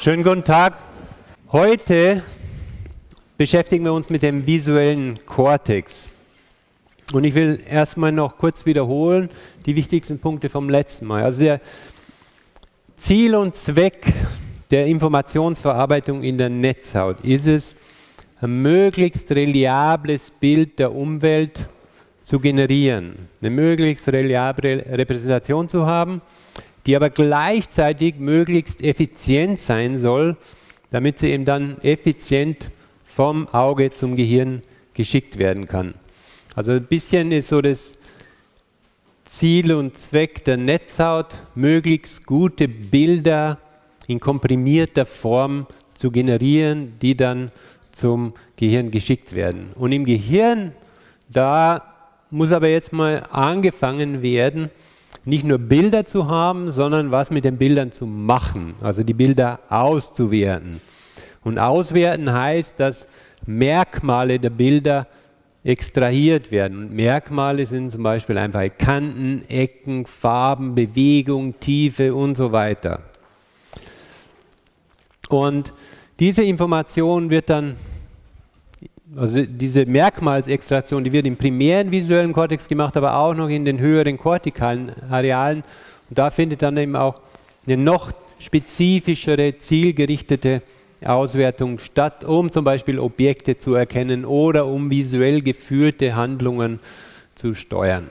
Schönen guten Tag. Heute beschäftigen wir uns mit dem visuellen Kortex. Und ich will erstmal noch kurz wiederholen die wichtigsten Punkte vom letzten Mal. Also der Ziel und Zweck der Informationsverarbeitung in der Netzhaut ist es, ein möglichst reliables Bild der Umwelt zu generieren, eine möglichst reliable Repräsentation zu haben, die aber gleichzeitig möglichst effizient sein soll, damit sie eben dann effizient vom Auge zum Gehirn geschickt werden kann. Also ein bisschen ist so das Ziel und Zweck der Netzhaut, möglichst gute Bilder in komprimierter Form zu generieren, die dann zum Gehirn geschickt werden. Und im Gehirn, da muss aber jetzt mal angefangen werden, nicht nur Bilder zu haben, sondern was mit den Bildern zu machen, also die Bilder auszuwerten. Und auswerten heißt, dass Merkmale der Bilder extrahiert werden. Und Merkmale sind zum Beispiel einfach Kanten, Ecken, Farben, Bewegung, Tiefe und so weiter. Und diese Information wird dann, also diese Merkmalsextraktion, die wird im primären visuellen Kortex gemacht, aber auch noch in den höheren kortikalen Arealen. Und da findet dann eben auch eine noch spezifischere, zielgerichtete Auswertung statt, um zum Beispiel Objekte zu erkennen oder um visuell geführte Handlungen zu steuern.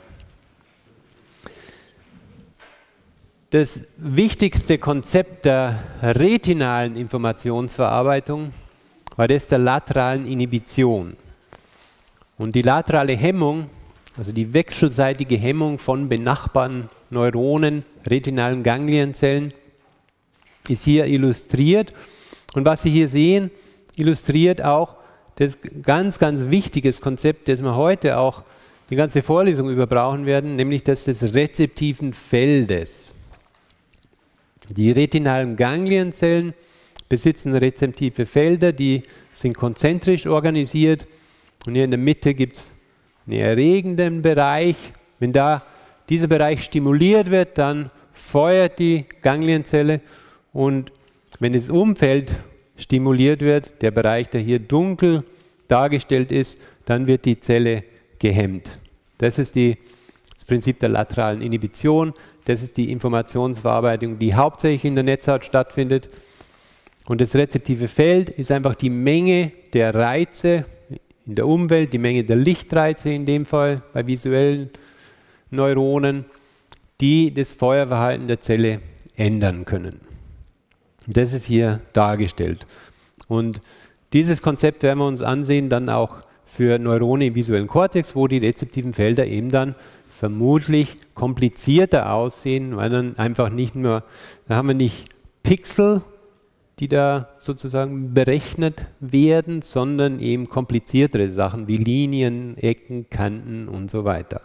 Das wichtigste Konzept der retinalen Informationsverarbeitung war das der lateralen Inhibition. Und die laterale Hemmung, also die wechselseitige Hemmung von benachbarten Neuronen, retinalen Ganglienzellen, ist hier illustriert. Und was Sie hier sehen, illustriert auch das ganz, ganz wichtiges Konzept, das wir heute auch die ganze Vorlesung über brauchen werden, nämlich das des rezeptiven Feldes. Die retinalen Ganglienzellen besitzen rezeptive Felder, die sind konzentrisch organisiert. Und hier in der Mitte gibt es einen erregenden Bereich. Wenn da dieser Bereich stimuliert wird, dann feuert die Ganglienzelle. Und wenn das Umfeld stimuliert wird, der Bereich, der hier dunkel dargestellt ist, dann wird die Zelle gehemmt. Das ist das Prinzip der lateralen Inhibition. Das ist die Informationsverarbeitung, die hauptsächlich in der Netzhaut stattfindet. Und das rezeptive Feld ist einfach die Menge der Reize in der Umwelt, die Menge der Lichtreize in dem Fall bei visuellen Neuronen, die das Feuerverhalten der Zelle ändern können. Das ist hier dargestellt. Und dieses Konzept werden wir uns ansehen dann auch für Neurone im visuellen Kortex, wo die rezeptiven Felder eben dann vermutlich komplizierter aussehen, weil dann einfach nicht nur, da haben wir nicht Pixel, die da sozusagen berechnet werden, sondern eben kompliziertere Sachen wie Linien, Ecken, Kanten und so weiter.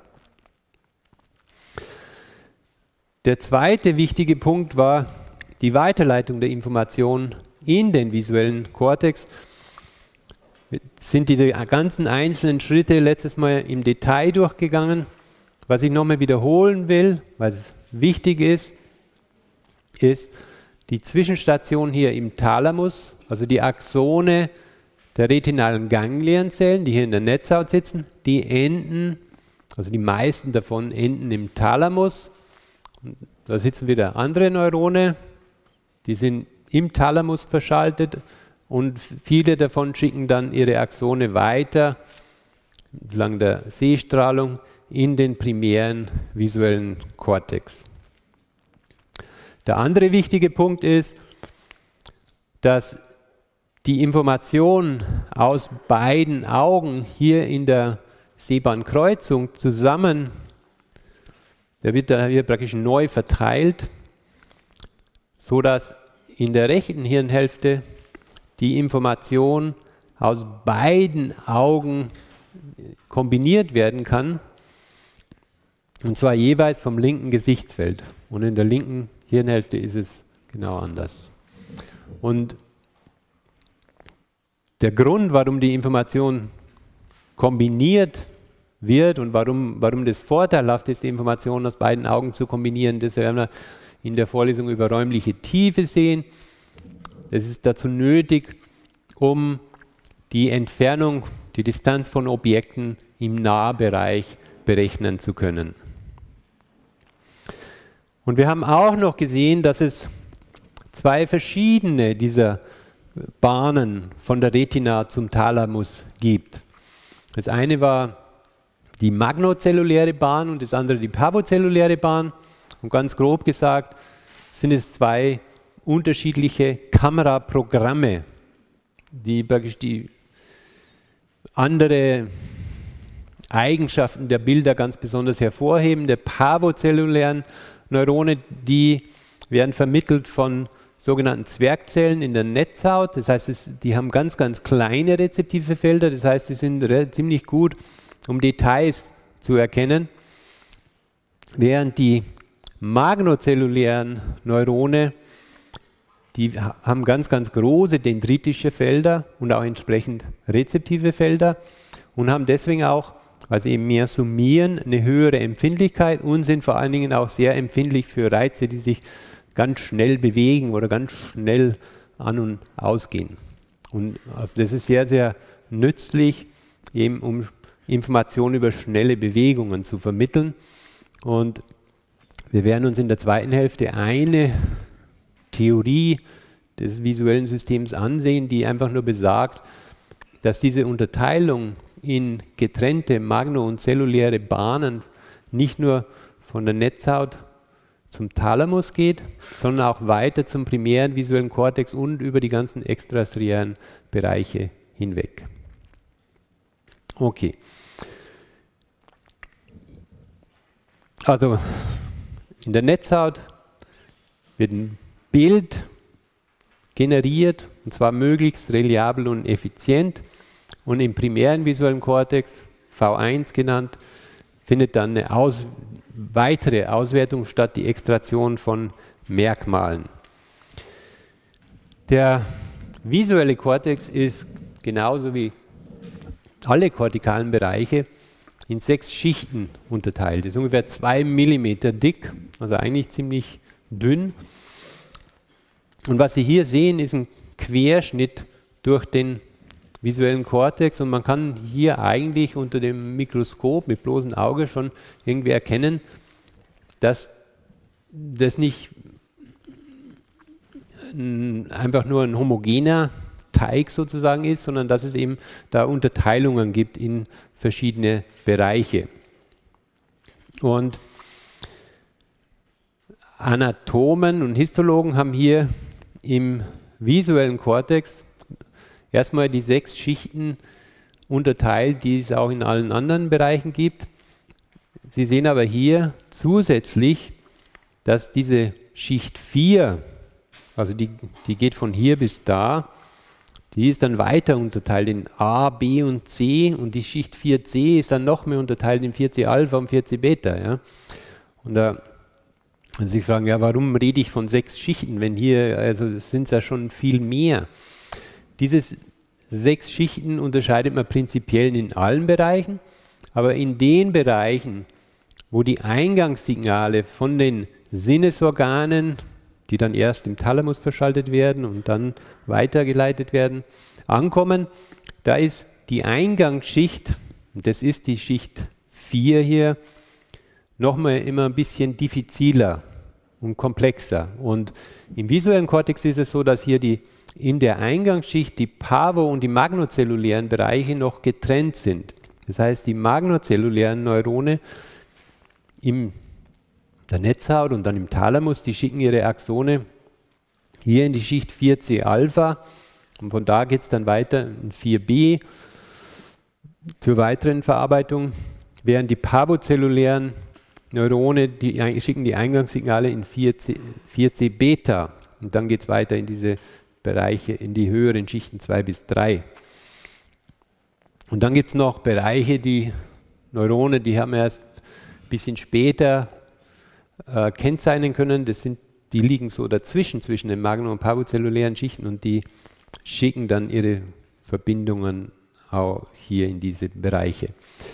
Der zweite wichtige Punkt war die Weiterleitung der Information in den visuellen Kortex. Wir sind diese ganzen einzelnen Schritte letztes Mal im Detail durchgegangen. Was ich nochmal wiederholen will, was wichtig ist, ist die Zwischenstation hier im Thalamus, also die Axone der retinalen Ganglienzellen, die hier in der Netzhaut sitzen, die enden, also die meisten davon enden im Thalamus. Und da sitzen wieder andere Neurone, die sind im Thalamus verschaltet und viele davon schicken dann ihre Axone weiter entlang der Sehstrahlung in den primären visuellen Kortex. Der andere wichtige Punkt ist, dass die Information aus beiden Augen hier in der Sehbahnkreuzung zusammen, der wird da hier praktisch neu verteilt, so dass in der rechten Hirnhälfte die Information aus beiden Augen kombiniert werden kann, und zwar jeweils vom linken Gesichtsfeld. Und in der linken Hirnhälfte ist es genau anders. Und der Grund, warum die Information kombiniert wird und warum das vorteilhaft ist, die Informationen aus beiden Augen zu kombinieren, das werden wir in der Vorlesung über räumliche Tiefe sehen. Das ist dazu nötig, um die Entfernung, die Distanz von Objekten im Nahbereich berechnen zu können. Und wir haben auch noch gesehen, dass es zwei verschiedene dieser Bahnen von der Retina zum Thalamus gibt. Das eine war die magnozelluläre Bahn und das andere die parvozelluläre Bahn. Und ganz grob gesagt sind es zwei unterschiedliche Kameraprogramme, die praktisch die andere Eigenschaften der Bilder ganz besonders hervorheben. Der parvozellulären Neurone, die werden vermittelt von sogenannten Zwergzellen in der Netzhaut. Das heißt, die haben ganz, ganz kleine rezeptive Felder. Das heißt, sie sind ziemlich gut, um Details zu erkennen. Während die magnozellulären Neurone, die haben ganz, ganz große dendritische Felder und auch entsprechend rezeptive Felder und haben deswegen auch, weil sie eben mehr summieren, eine höhere Empfindlichkeit und sind vor allen Dingen auch sehr empfindlich für Reize, die sich ganz schnell bewegen oder ganz schnell an- und ausgehen. Und also das ist sehr, sehr nützlich, eben um Informationen über schnelle Bewegungen zu vermitteln. Und wir werden uns in der zweiten Hälfte eine Theorie des visuellen Systems ansehen, die einfach nur besagt, dass diese Unterteilung in getrennte magno- und zelluläre Bahnen nicht nur von der Netzhaut zum Thalamus geht, sondern auch weiter zum primären visuellen Kortex und über die ganzen extrastriären Bereiche hinweg. Okay. Also in der Netzhaut wird ein Bild generiert, und zwar möglichst reliabel und effizient. Und im primären visuellen Kortex, V1 genannt, findet dann eine weitere Auswertung statt, die Extraktion von Merkmalen. Der visuelle Kortex ist genauso wie alle kortikalen Bereiche in 6 Schichten unterteilt. Das ist ungefähr 2 mm dick, also eigentlich ziemlich dünn. Und was Sie hier sehen, ist ein Querschnitt durch den visuellen Kortex und man kann hier eigentlich unter dem Mikroskop mit bloßem Auge schon irgendwie erkennen, dass das nicht einfach nur ein homogener Teig sozusagen ist, sondern dass es eben da Unterteilungen gibt in verschiedene Bereiche. Und Anatomen und Histologen haben hier im visuellen Kortex erstmal die 6 Schichten unterteilt, die es auch in allen anderen Bereichen gibt. Sie sehen aber hier zusätzlich, dass diese Schicht 4, also die geht von hier bis da, die ist dann weiter unterteilt in A, B und C und die Schicht 4c ist dann noch mehr unterteilt in 4c Alpha und 4c Beta. Ja? Und da kann sich fragen, ja, warum rede ich von 6 Schichten, wenn hier, also das sind ja schon viel mehr. Diese 6 Schichten unterscheidet man prinzipiell in allen Bereichen, aber in den Bereichen, wo die Eingangssignale von den Sinnesorganen, die dann erst im Thalamus verschaltet werden und dann weitergeleitet werden, ankommen, da ist die Eingangsschicht, das ist die Schicht 4 hier, nochmal immer ein bisschen diffiziler und komplexer. Und im visuellen Kortex ist es so, dass hier in der Eingangsschicht die parvo- und die magnozellulären Bereiche noch getrennt sind. Das heißt, die magnozellulären Neurone in der Netzhaut und dann im Thalamus, die schicken ihre Axone hier in die Schicht 4c Alpha und von da geht es dann weiter in 4b zur weiteren Verarbeitung, während die parvozellulären Neurone, die schicken die Eingangssignale in 4c Beta und dann geht es weiter in diese Bereiche, in die höheren Schichten 2 bis 3. Und dann gibt es noch Bereiche, die Neurone, die haben wir erst ein bisschen später kennzeichnen können. Die liegen so dazwischen, zwischen den magno- und parvozellulären Schichten und die schicken dann ihre Verbindungen auch hier in diese Bereiche.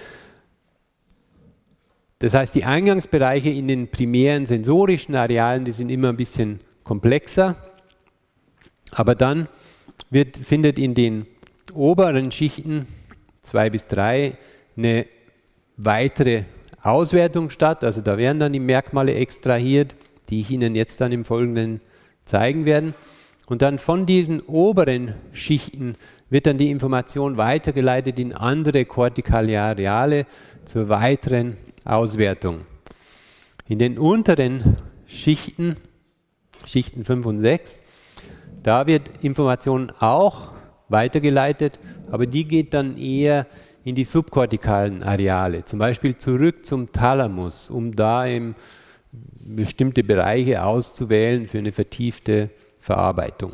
Das heißt, die Eingangsbereiche in den primären sensorischen Arealen, die sind immer ein bisschen komplexer Aber dann findet in den oberen Schichten 2 bis 3 eine weitere Auswertung statt. Also da werden dann die Merkmale extrahiert, die ich Ihnen jetzt dann im Folgenden zeigen werde. Und dann von diesen oberen Schichten wird dann die Information weitergeleitet in andere kortikale Areale zur weiteren Auswertung. In den unteren Schichten, Schichten 5 und 6, da wird Information auch weitergeleitet, aber die geht dann eher in die subkortikalen Areale, zum Beispiel zurück zum Thalamus, um da eben bestimmte Bereiche auszuwählen für eine vertiefte Verarbeitung.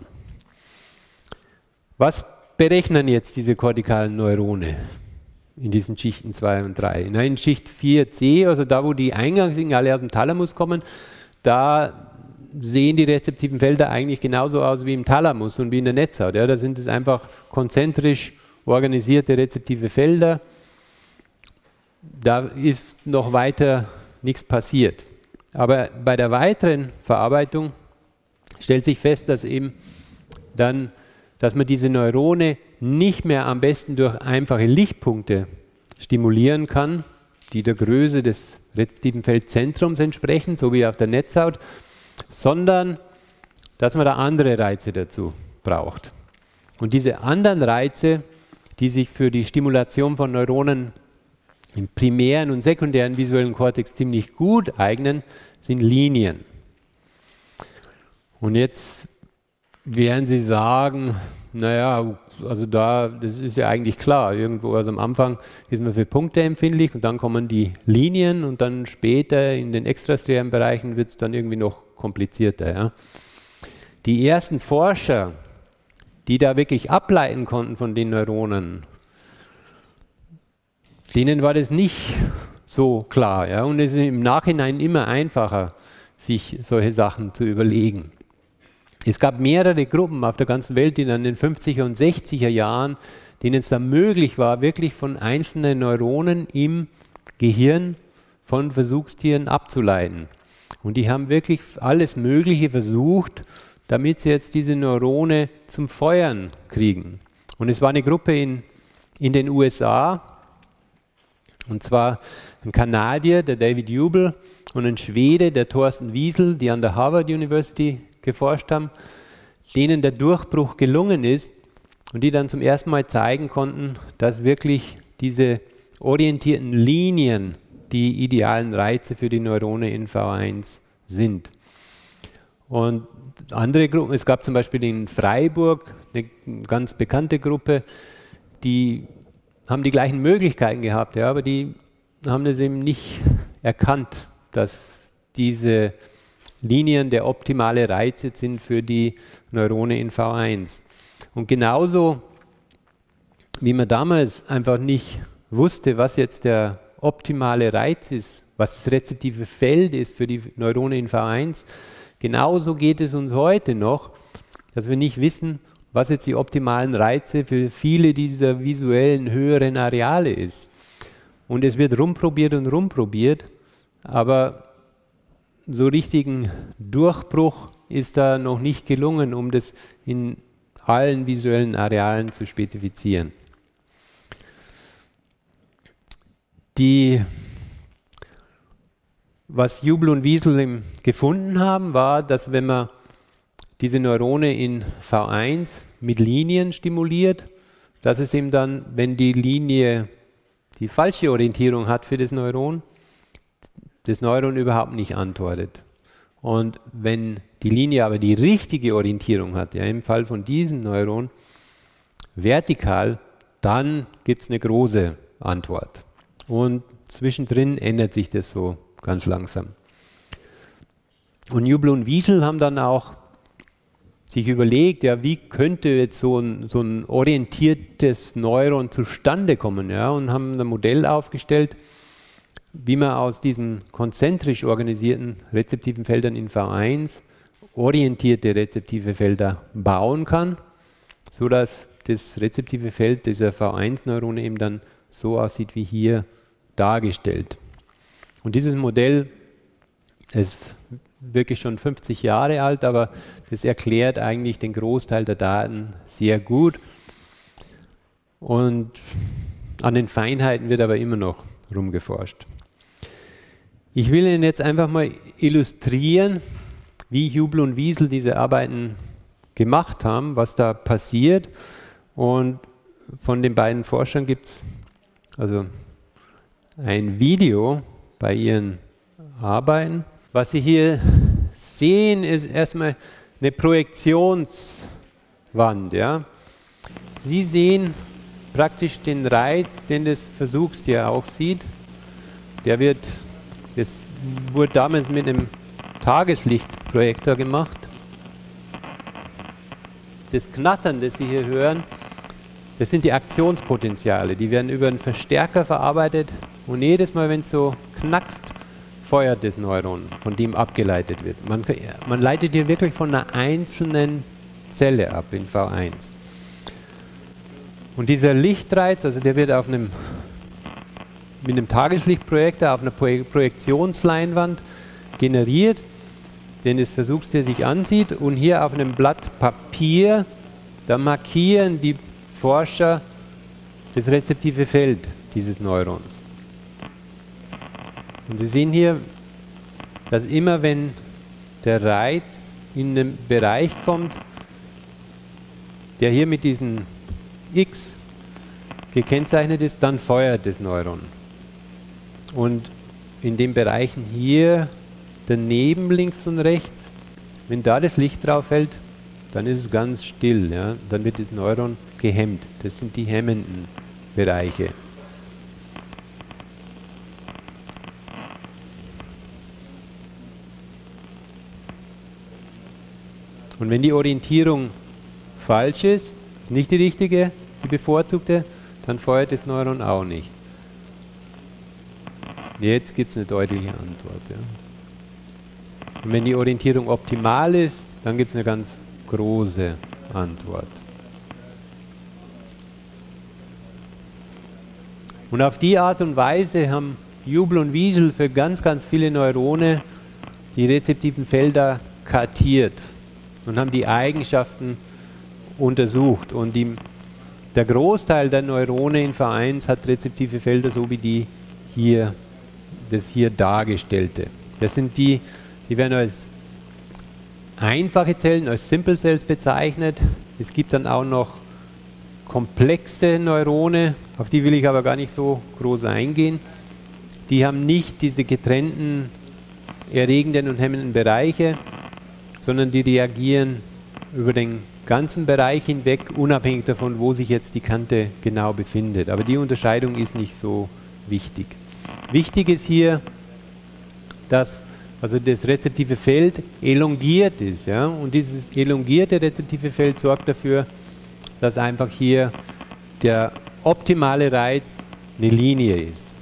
Was berechnen jetzt diese kortikalen Neurone in diesen Schichten 2 und 3? Na, in Schicht 4c, also da, wo die Eingangssignale aus dem Thalamus kommen, da sehen die rezeptiven Felder eigentlich genauso aus wie im Thalamus und wie in der Netzhaut. Ja, da sind es einfach konzentrisch organisierte rezeptive Felder. Da ist noch weiter nichts passiert. Aber bei der weiteren Verarbeitung stellt sich fest, dass eben dann, dass man diese Neurone nicht mehr am besten durch einfache Lichtpunkte stimulieren kann, die der Größe des rezeptiven Feldzentrums entsprechen, so wie auf der Netzhaut, sondern dass man da andere Reize dazu braucht. Und diese anderen Reize, die sich für die Stimulation von Neuronen im primären und sekundären visuellen Kortex ziemlich gut eignen, sind Linien. Und jetzt werden Sie sagen, naja, also das ist ja eigentlich klar, irgendwo also am Anfang ist man für Punkte empfindlich und dann kommen die Linien und dann später in den extrastriären Bereichen wird es dann irgendwie noch komplizierter. Ja. Die ersten Forscher, die da wirklich ableiten konnten von den Neuronen, denen war das nicht so klar. Ja. Und es ist im Nachhinein immer einfacher, sich solche Sachen zu überlegen. Es gab mehrere Gruppen auf der ganzen Welt, die dann in den 50er und 60er Jahren, denen es dann möglich war, wirklich von einzelnen Neuronen im Gehirn von Versuchstieren abzuleiten. Und die haben wirklich alles Mögliche versucht, damit sie jetzt diese Neurone zum Feuern kriegen. Und es war eine Gruppe in den USA, und zwar ein Kanadier, der David Jubel, und ein Schwede, der Thorsten Wiesel, die an der Harvard University geforscht haben, denen der Durchbruch gelungen ist und die dann zum ersten Mal zeigen konnten, dass wirklich diese orientierten Linien die idealen Reize für die Neurone in V1 sind. Und andere Gruppen, es gab zum Beispiel in Freiburg eine ganz bekannte Gruppe, die haben die gleichen Möglichkeiten gehabt, ja, aber die haben das eben nicht erkannt, dass diese Linien der optimale Reiz sind für die Neurone in V1. Und genauso wie man damals einfach nicht wusste, was jetzt der optimale Reiz ist, was das rezeptive Feld ist für die Neurone in V1, genauso geht es uns heute noch, dass wir nicht wissen, was jetzt die optimalen Reize für viele dieser visuellen höheren Areale ist. Und es wird rumprobiert, aber so richtigen Durchbruch ist da noch nicht gelungen, um das in allen visuellen Arealen zu spezifizieren. Was Jubel und Wiesel gefunden haben, war, dass wenn man diese Neurone in V1 mit Linien stimuliert, dass es eben dann, wenn die Linie die falsche Orientierung hat für das Neuron überhaupt nicht antwortet. Und wenn die Linie aber die richtige Orientierung hat, ja, im Fall von diesem Neuron, vertikal, dann gibt es eine große Antwort. Und zwischendrin ändert sich das so ganz langsam. Und Jubel und Wiesel haben dann auch sich überlegt, ja, wie könnte jetzt so ein orientiertes Neuron zustande kommen, ja, und haben ein Modell aufgestellt, wie man aus diesen konzentrisch organisierten rezeptiven Feldern in V1 orientierte rezeptive Felder bauen kann, sodass das rezeptive Feld dieser V1-Neurone eben dann so aussieht wie hier dargestellt. Und dieses Modell, es wirklich schon 50 Jahre alt, aber das erklärt eigentlich den Großteil der Daten sehr gut. Und an den Feinheiten wird aber immer noch rumgeforscht. Ich will Ihnen jetzt einfach mal illustrieren, wie Hubel und Wiesel diese Arbeiten gemacht haben, was da passiert. Und von den beiden Forschern gibt es also ein Video bei ihren Arbeiten. Was Sie hier sehen, ist erstmal eine Projektionswand. Ja? Sie sehen praktisch den Reiz, den das Versuchstier auch sieht. Das wurde damals mit einem Tageslichtprojektor gemacht. Das Knattern, das Sie hier hören, das sind die Aktionspotenziale. Die werden über einen Verstärker verarbeitet und jedes Mal, wenn es so knackst, feuert das Neuron, von dem abgeleitet wird. Man leitet hier wirklich von einer einzelnen Zelle ab in V1. Und dieser Lichtreiz, also der wird mit einem Tageslichtprojektor auf einer Projektionsleinwand generiert, den das Versuchstier sich ansieht, und hier auf einem Blatt Papier, da markieren die Forscher das rezeptive Feld dieses Neurons. Und Sie sehen hier, dass immer wenn der Reiz in einen Bereich kommt, der hier mit diesem X gekennzeichnet ist, dann feuert das Neuron. Und in den Bereichen hier daneben, links und rechts, wenn da das Licht drauf fällt, dann ist es ganz still. Ja? Dann wird das Neuron gehemmt. Das sind die hemmenden Bereiche. Und wenn die Orientierung falsch ist nicht die richtige, die bevorzugte, dann feuert das Neuron auch nicht. Jetzt gibt es eine deutliche Antwort. Ja. Und wenn die Orientierung optimal ist, dann gibt es eine ganz große Antwort. Und auf die Art und Weise haben Hubel und Wiesel für ganz, ganz viele Neurone die rezeptiven Felder kartiert und haben die Eigenschaften untersucht. Und der Großteil der Neurone in V1 hat rezeptive Felder, so wie das hier dargestellte. Das sind die werden als einfache Zellen, als Simple Cells bezeichnet. Es gibt dann auch noch komplexe Neurone, auf die will ich aber gar nicht so groß eingehen. Die haben nicht diese getrennten erregenden und hemmenden Bereiche, sondern die reagieren über den ganzen Bereich hinweg, unabhängig davon, wo sich jetzt die Kante genau befindet. Aber die Unterscheidung ist nicht so wichtig. Wichtig ist hier, dass also das rezeptive Feld elongiert ist. Ja? Und dieses elongierte rezeptive Feld sorgt dafür, dass einfach hier der optimale Reiz eine Linie ist.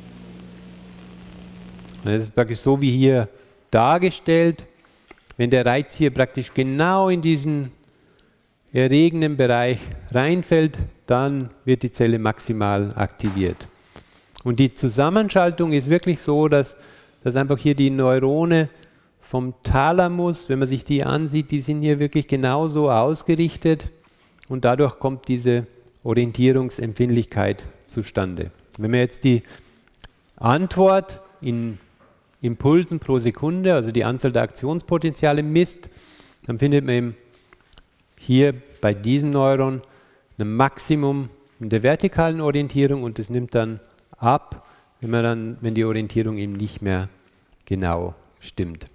Und das ist praktisch so wie hier dargestellt. Wenn der Reiz hier praktisch genau in diesen erregenden Bereich reinfällt, dann wird die Zelle maximal aktiviert. Und die Zusammenschaltung ist wirklich so, dass einfach hier die Neurone vom Thalamus, wenn man sich die ansieht, die sind hier wirklich genauso ausgerichtet und dadurch kommt diese Orientierungsempfindlichkeit zustande. Wenn man jetzt die Antwort in Impulsen pro Sekunde, also die Anzahl der Aktionspotenziale misst, dann findet man eben hier bei diesem Neuron ein Maximum in der vertikalen Orientierung und das nimmt dann ab, wenn die Orientierung eben nicht mehr genau stimmt.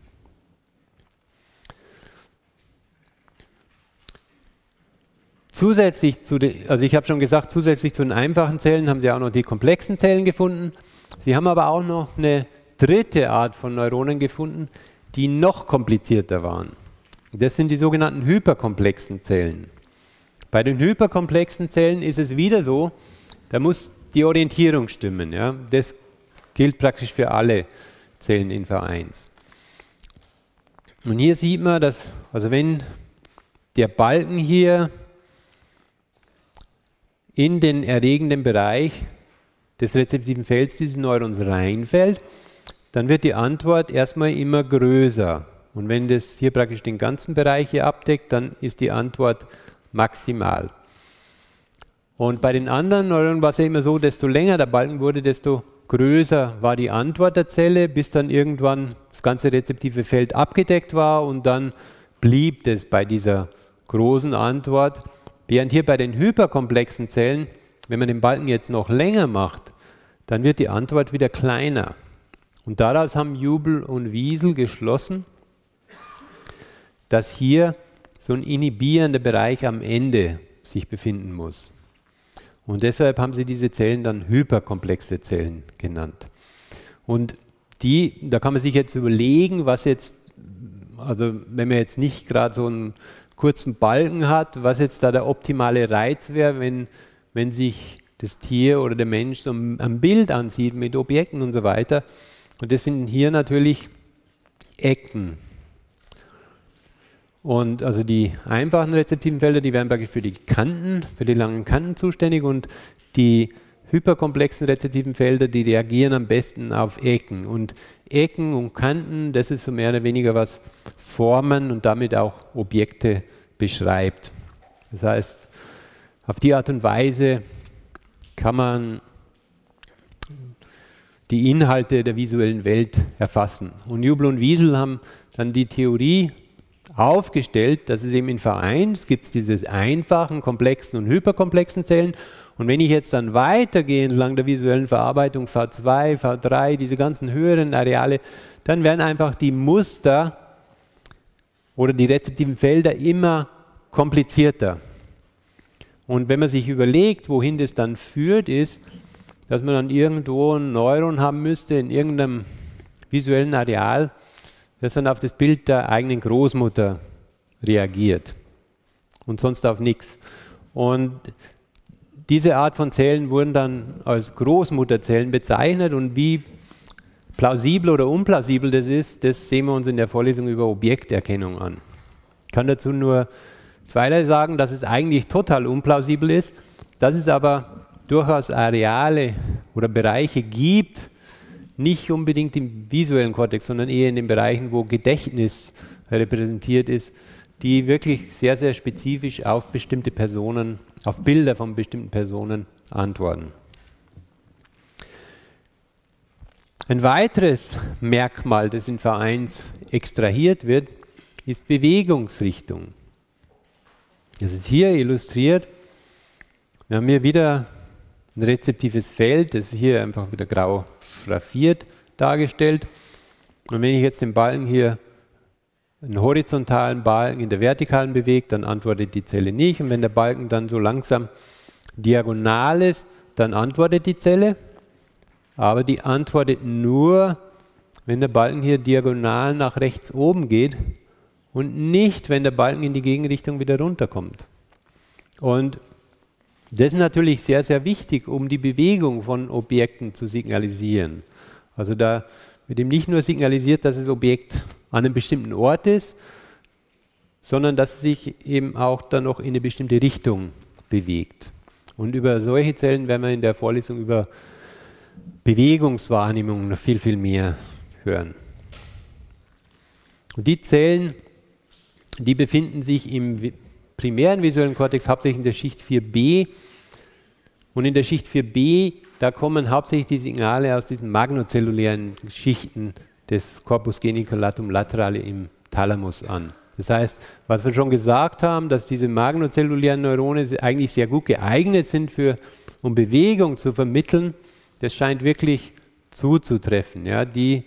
Zusätzlich also ich habe schon gesagt, zusätzlich zu den einfachen Zellen haben Sie auch noch die komplexen Zellen gefunden. Sie haben aber auch noch eine dritte Art von Neuronen gefunden, die noch komplizierter waren. Das sind die sogenannten hyperkomplexen Zellen. Bei den hyperkomplexen Zellen ist es wieder so, da muss die Orientierung stimmen. Ja? Das gilt praktisch für alle Zellen in V1. Und hier sieht man, dass, also wenn der Balken hier in den erregenden Bereich des rezeptiven Felds dieses Neurons reinfällt, dann wird die Antwort erstmal immer größer. Und wenn das hier praktisch den ganzen Bereich hier abdeckt, dann ist die Antwort maximal. Und bei den anderen Neuronen war es ja immer so, desto länger der Balken wurde, desto größer war die Antwort der Zelle, bis dann irgendwann das ganze rezeptive Feld abgedeckt war und dann blieb es bei dieser großen Antwort. Während hier bei den hyperkomplexen Zellen, wenn man den Balken jetzt noch länger macht, dann wird die Antwort wieder kleiner. Und daraus haben Jubel und Wiesel geschlossen, dass hier so ein inhibierender Bereich am Ende sich befinden muss. Und deshalb haben sie diese Zellen dann hyperkomplexe Zellen genannt. Und da kann man sich jetzt überlegen, was jetzt, also wenn man jetzt nicht gerade so einen kurzen Balken hat, was jetzt da der optimale Reiz wäre, wenn sich das Tier oder der Mensch so ein Bild ansieht mit Objekten und so weiter. Und das sind hier natürlich Ecken. Und also die einfachen rezeptiven Felder, die wären praktisch für die Kanten, für die langen Kanten zuständig, und die hyperkomplexen rezeptiven Felder, die reagieren am besten auf Ecken. Und Ecken und Kanten, das ist so mehr oder weniger, was Formen und damit auch Objekte beschreibt. Das heißt, auf die Art und Weise kann man die Inhalte der visuellen Welt erfassen. Und Jubel und Wiesel haben dann die Theorie aufgestellt, dass es eben in V1 gibt es diese einfachen, komplexen und hyperkomplexen Zellen. Und wenn ich jetzt dann weitergehe entlang der visuellen Verarbeitung, V2, V3, diese ganzen höheren Areale, dann werden einfach die Muster oder die rezeptiven Felder immer komplizierter. Und wenn man sich überlegt, wohin das dann führt, ist, dass man dann irgendwo ein Neuron haben müsste in irgendeinem visuellen Areal, das dann auf das Bild der eigenen Großmutter reagiert und sonst auf nichts. Und diese Art von Zellen wurden dann als Großmutterzellen bezeichnet, und wie plausibel oder unplausibel das ist, das sehen wir uns in der Vorlesung über Objekterkennung an. Ich kann dazu nur zweierlei sagen, dass es eigentlich total unplausibel ist, dass es aber durchaus Areale oder Bereiche gibt, nicht unbedingt im visuellen Kortex, sondern eher in den Bereichen, wo Gedächtnis repräsentiert ist, die wirklich sehr, sehr spezifisch auf bestimmte Personen, auf Bilder von bestimmten Personen antworten. Ein weiteres Merkmal, das in V1 extrahiert wird, ist Bewegungsrichtung. Das ist hier illustriert. Wir haben hier wieder ein rezeptives Feld, das ist hier einfach wieder grau schraffiert dargestellt. Und wenn ich jetzt den Balken hier, einen horizontalen Balken in der vertikalen bewege, dann antwortet die Zelle nicht. Und wenn der Balken dann so langsam diagonal ist, dann antwortet die Zelle. Aber die antwortet nur, wenn der Balken hier diagonal nach rechts oben geht und nicht, wenn der Balken in die Gegenrichtung wieder runterkommt. Und das ist natürlich sehr, sehr wichtig, um die Bewegung von Objekten zu signalisieren. Also da wird eben nicht nur signalisiert, dass das Objekt an einem bestimmten Ort ist, sondern dass es sich eben auch dann noch in eine bestimmte Richtung bewegt. Und über solche Zellen werden wir in der Vorlesung über Bewegungswahrnehmung noch viel, viel mehr hören. Und die Zellen, die befinden sich im primären visuellen Kortex hauptsächlich in der Schicht 4b, und in der Schicht 4b, da kommen hauptsächlich die Signale aus diesen magnozellulären Schichten des Corpus geniculum laterale im Thalamus an. Das heißt, was wir schon gesagt haben, dass diese magnozellulären Neurone eigentlich sehr gut geeignet sind, um Bewegung zu vermitteln, das scheint wirklich zuzutreffen. Ja, die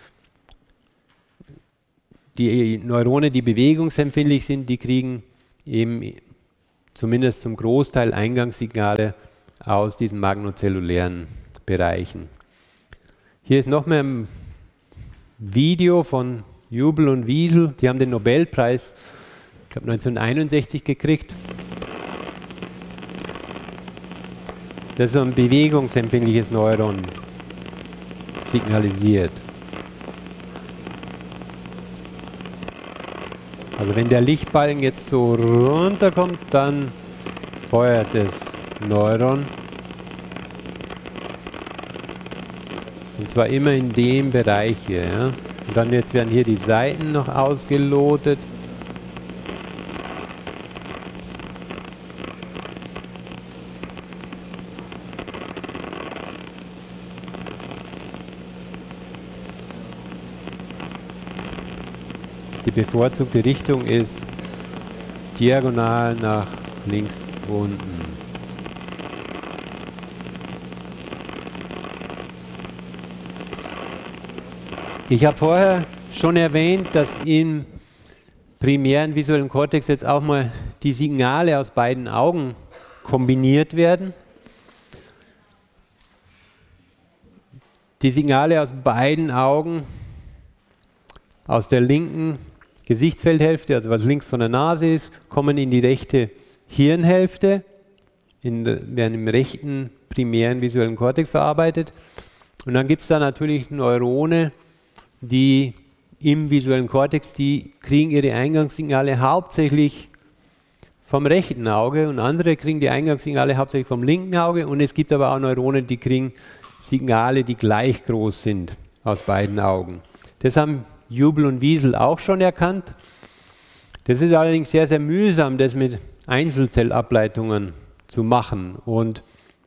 Neurone, die bewegungsempfindlich sind, die kriegen eben zumindest zum Großteil Eingangssignale aus diesen magnozellulären Bereichen. Hier ist noch mal ein Video von Jubel und Wiesel. Die haben den Nobelpreis, ich glaube 1961, gekriegt. Das ist so ein bewegungsempfindliches Neuron signalisiert. Also wenn der Lichtbalken jetzt so runterkommt, dann feuert das Neuron. Und zwar immer in dem Bereich hier. Ja. Und dann jetzt werden hier die Seiten noch ausgelotet. Die bevorzugte Richtung ist diagonal nach links unten. Ich habe vorher schon erwähnt, dass im primären visuellen Kortex jetzt auch mal die Signale aus beiden Augen kombiniert werden. Die Signale aus beiden Augen, aus der linken Gesichtsfeldhälfte, also was links von der Nase ist, kommen in die rechte Hirnhälfte, werden im rechten primären visuellen Kortex verarbeitet. Und dann gibt es da natürlich Neurone, die im visuellen Kortex, die kriegen ihre Eingangssignale hauptsächlich vom rechten Auge und andere kriegen die Eingangssignale hauptsächlich vom linken Auge, und es gibt aber auch Neurone, die kriegen Signale, die gleich groß sind aus beiden Augen. Das haben Jubel und Wiesel auch schon erkannt. Das ist allerdings sehr, sehr mühsam, das mit Einzelzellableitungen zu machen. Und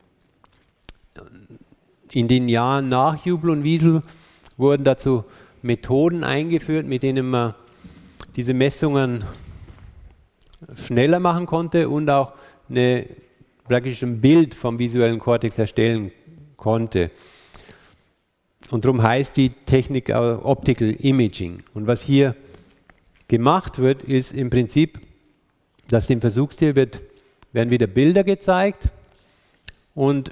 in den Jahren nach Jubel und Wiesel wurden dazu Methoden eingeführt, mit denen man diese Messungen schneller machen konnte und auch praktisch ein Bild vom visuellen Kortex erstellen konnte. Und darum heißt die Technik Optical Imaging. Und was hier gemacht wird, ist im Prinzip, dass dem Versuchstier werden wieder Bilder gezeigt, und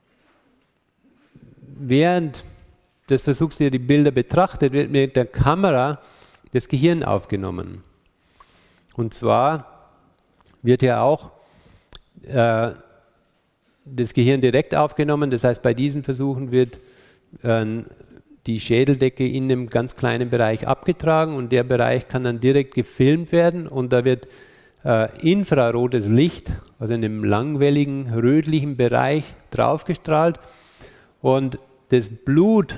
während das Versuchstier die Bilder betrachtet, wird mit der Kamera das Gehirn aufgenommen. Und zwar wird ja auch das Gehirn direkt aufgenommen, das heißt, bei diesen Versuchen wird die Schädeldecke in einem ganz kleinen Bereich abgetragen, und der Bereich kann dann direkt gefilmt werden, und da wird infrarotes Licht, also in einem langwelligen, rötlichen Bereich draufgestrahlt, und das Blut,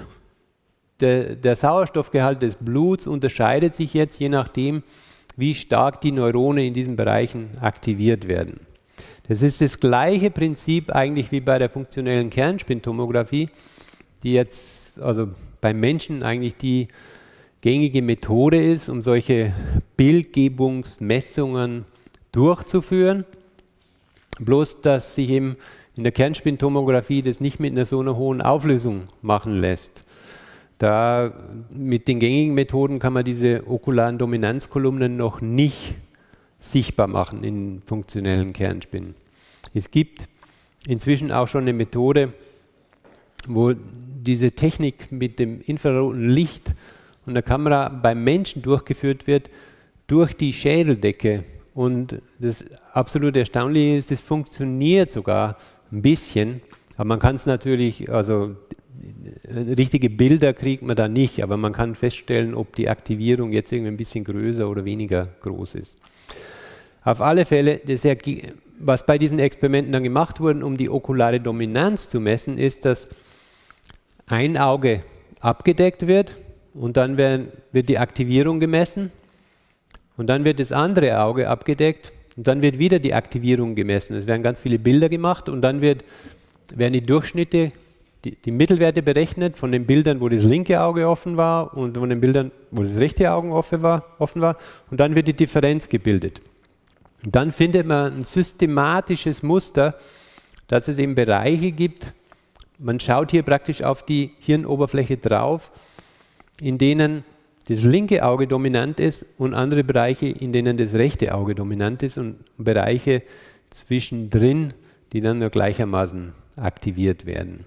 der Sauerstoffgehalt des Bluts unterscheidet sich jetzt je nachdem, wie stark die Neurone in diesen Bereichen aktiviert werden. Das ist das gleiche Prinzip eigentlich wie bei der funktionellen Kernspintomographie, die jetzt also beim Menschen eigentlich die gängige Methode ist, um solche Bildgebungsmessungen durchzuführen. Bloß, dass sich eben in der Kernspintomographie das nicht mit so einer hohen Auflösung machen lässt. Da mit den gängigen Methoden kann man diese okularen Dominanzkolumnen noch nicht sichtbar machen in funktionellen Kernspinnen. Es gibt inzwischen auch schon eine Methode, wo diese Technik mit dem infraroten Licht und der Kamera beim Menschen durchgeführt wird, durch die Schädeldecke. Und das absolut Erstaunliche ist, das funktioniert sogar ein bisschen, aber man kann es natürlich, also richtige Bilder kriegt man da nicht, aber man kann feststellen, ob die Aktivierung jetzt irgendwie ein bisschen größer oder weniger groß ist. Auf alle Fälle, was bei diesen Experimenten dann gemacht wurde, um die okulare Dominanz zu messen, ist, dass ein Auge abgedeckt wird und dann wird die Aktivierung gemessen und dann wird das andere Auge abgedeckt und dann wird wieder die Aktivierung gemessen. Es werden ganz viele Bilder gemacht und dann werden die Durchschnitte, die Mittelwerte berechnet von den Bildern, wo das linke Auge offen war und von den Bildern, wo das rechte Auge offen war und dann wird die Differenz gebildet. Und dann findet man ein systematisches Muster, dass es eben Bereiche gibt, man schaut hier praktisch auf die Hirnoberfläche drauf, in denen das linke Auge dominant ist und andere Bereiche, in denen das rechte Auge dominant ist und Bereiche zwischendrin, die dann nur gleichermaßen aktiviert werden.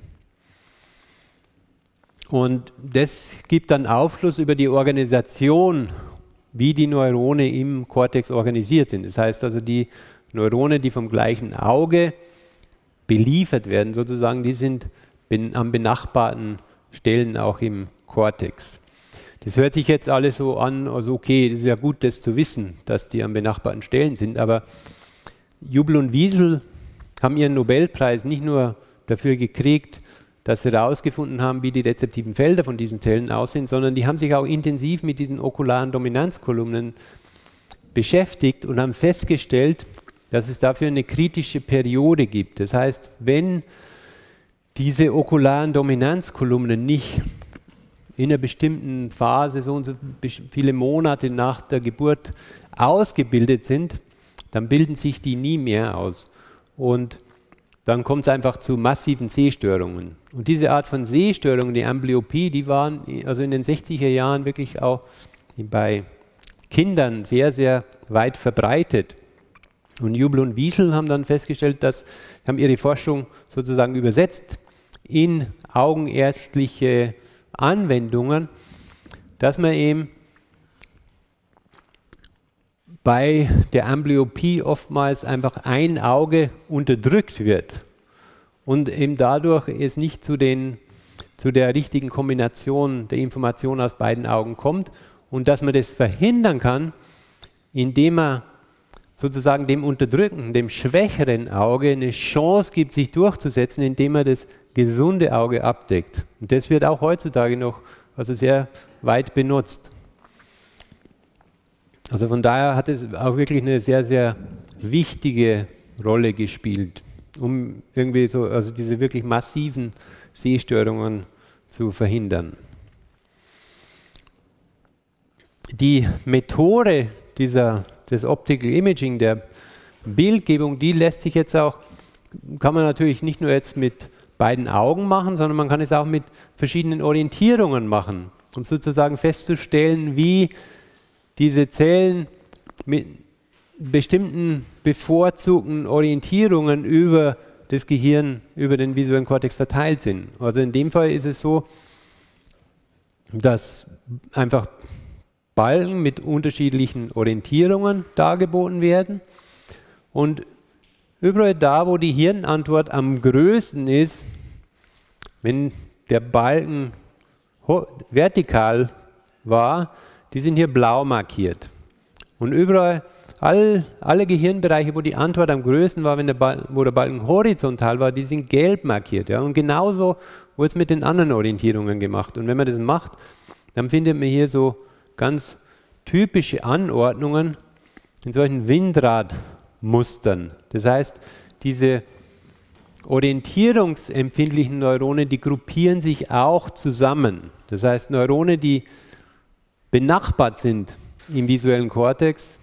Und das gibt dann Aufschluss über die Organisation, wie die Neurone im Kortex organisiert sind. Das heißt also, die Neurone, die vom gleichen Auge beliefert werden, sozusagen, die sind an benachbarten Stellen auch im Kortex. Das hört sich jetzt alles so an, also okay, das ist ja gut, das zu wissen, dass die an benachbarten Stellen sind, aber Jubel und Wiesel haben ihren Nobelpreis nicht nur dafür gekriegt, dass sie herausgefunden haben, wie die rezeptiven Felder von diesen Zellen aussehen, sondern die haben sich auch intensiv mit diesen okularen Dominanzkolumnen beschäftigt und haben festgestellt, dass es dafür eine kritische Periode gibt. Das heißt, wenn diese okularen Dominanzkolumnen nicht in einer bestimmten Phase, so und so viele Monate nach der Geburt ausgebildet sind, dann bilden sich die nie mehr aus. Und dann kommt es einfach zu massiven Sehstörungen. Und diese Art von Sehstörungen, die Amblyopie, die waren also in den 60er Jahren wirklich auch bei Kindern sehr, sehr weit verbreitet. Und Jubel und Wieschel haben dann festgestellt, haben ihre Forschung sozusagen übersetzt in augenärztliche Anwendungen, dass man eben bei der Amblyopie oftmals einfach ein Auge unterdrückt wird und eben dadurch es nicht zu der richtigen Kombination der Information aus beiden Augen kommt und dass man das verhindern kann, indem man sozusagen dem unterdrückenden, dem schwächeren Auge eine Chance gibt, sich durchzusetzen, indem man das gesunde Auge abdeckt. Und das wird auch heutzutage noch also sehr weit benutzt. Also von daher hat es auch wirklich eine sehr, sehr wichtige Rolle gespielt, um irgendwie so, also diese wirklich massiven Sehstörungen zu verhindern. Die Methode des Optical Imaging, der Bildgebung, die lässt sich jetzt auch, kann man natürlich nicht nur jetzt mit beiden Augen machen, sondern man kann es auch mit verschiedenen Orientierungen machen, um sozusagen festzustellen, wie diese Zellen mit bestimmten bevorzugten Orientierungen über das Gehirn, über den visuellen Kortex verteilt sind. Also in dem Fall ist es so, dass einfach Balken mit unterschiedlichen Orientierungen dargeboten werden und überall da, wo die Hirnantwort am größten ist, wenn der Balken vertikal war, die sind hier blau markiert. Und überall, alle Gehirnbereiche, wo die Antwort am größten war, wo der Balken horizontal war, die sind gelb markiert. Ja? Und genauso wurde es mit den anderen Orientierungen gemacht. Und wenn man das macht, dann findet man hier so ganz typische Anordnungen in solchen Windradmustern. Das heißt, diese orientierungsempfindlichen Neurone, die gruppieren sich auch zusammen. Das heißt, Neurone, die benachbart sind im visuellen Kortex,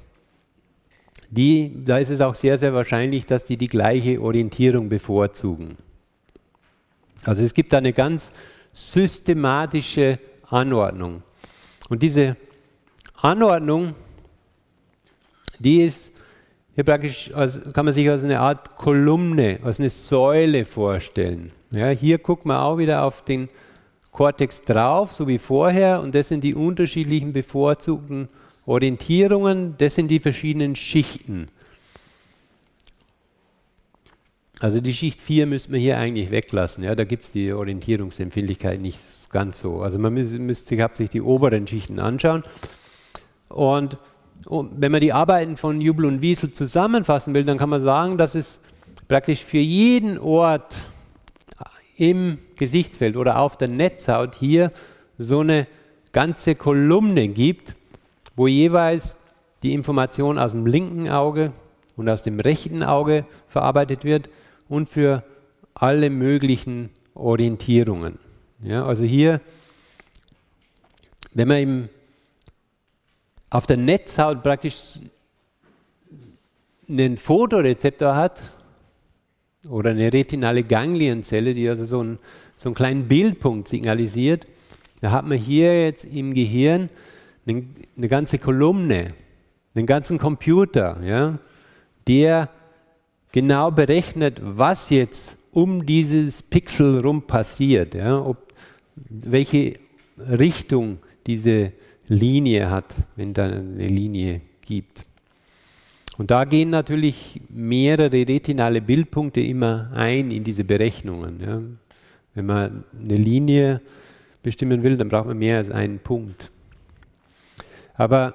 da ist es auch sehr, sehr wahrscheinlich, dass die gleiche Orientierung bevorzugen. Also es gibt da eine ganz systematische Anordnung. Und diese Anordnung, die ist hier praktisch, kann man sich als eine Art Kolumne, als eine Säule vorstellen. Ja, hier guckt man auch wieder auf den Kortex drauf, so wie vorher, und das sind die unterschiedlichen bevorzugten Orientierungen, das sind die verschiedenen Schichten. Also die Schicht 4 müsste man hier eigentlich weglassen, ja, da gibt es die Orientierungsempfindlichkeit nicht ganz so. Also man müsste sich die oberen Schichten anschauen. Und wenn man die Arbeiten von Jubel und Wiesel zusammenfassen will, dann kann man sagen, dass es praktisch für jeden Ort im Gesichtsfeld oder auf der Netzhaut hier so eine ganze Kolumne gibt, wo jeweils die Information aus dem linken Auge und aus dem rechten Auge verarbeitet wird und für alle möglichen Orientierungen. Ja, also hier, wenn man eben auf der Netzhaut praktisch einen Photorezeptor hat oder eine retinale Ganglienzelle, die also so einen kleinen Bildpunkt signalisiert, da hat man hier jetzt im Gehirn eine ganze Kolumne, einen ganzen Computer, ja, der genau berechnet, was jetzt um dieses Pixel rum passiert, ja, welche Richtung diese Linie hat, wenn da eine Linie gibt. Und da gehen natürlich mehrere retinale Bildpunkte immer ein in diese Berechnungen. Ja. Wenn man eine Linie bestimmen will, dann braucht man mehr als einen Punkt. Aber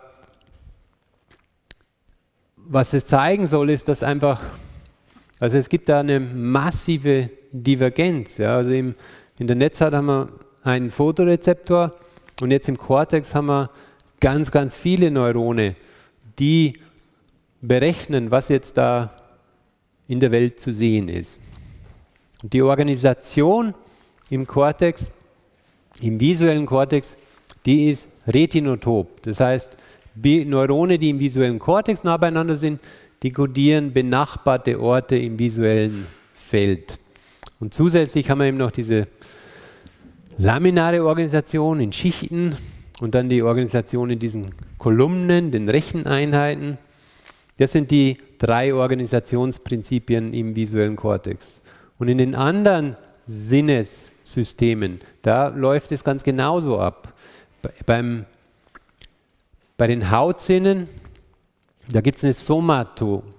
was es zeigen soll, ist, dass einfach, also es gibt da eine massive Divergenz. Ja. Also In der Netzhaut haben wir einen Photorezeptor und jetzt im Kortex haben wir ganz, ganz viele Neurone, die berechnen, was jetzt da in der Welt zu sehen ist. Und die Organisation im Kortex, im visuellen Kortex, die ist retinotop. Das heißt, Neurone, die im visuellen Kortex nah beieinander sind, die kodieren benachbarte Orte im visuellen Feld. Und zusätzlich haben wir eben noch diese laminare Organisation in Schichten und dann die Organisation in diesen Kolumnen, den Recheneinheiten. Das sind die 3 Organisationsprinzipien im visuellen Kortex. Und in den anderen Sinnessystemen, da läuft es ganz genauso ab. Bei den Hautsinnen, da gibt es eine Somatopie.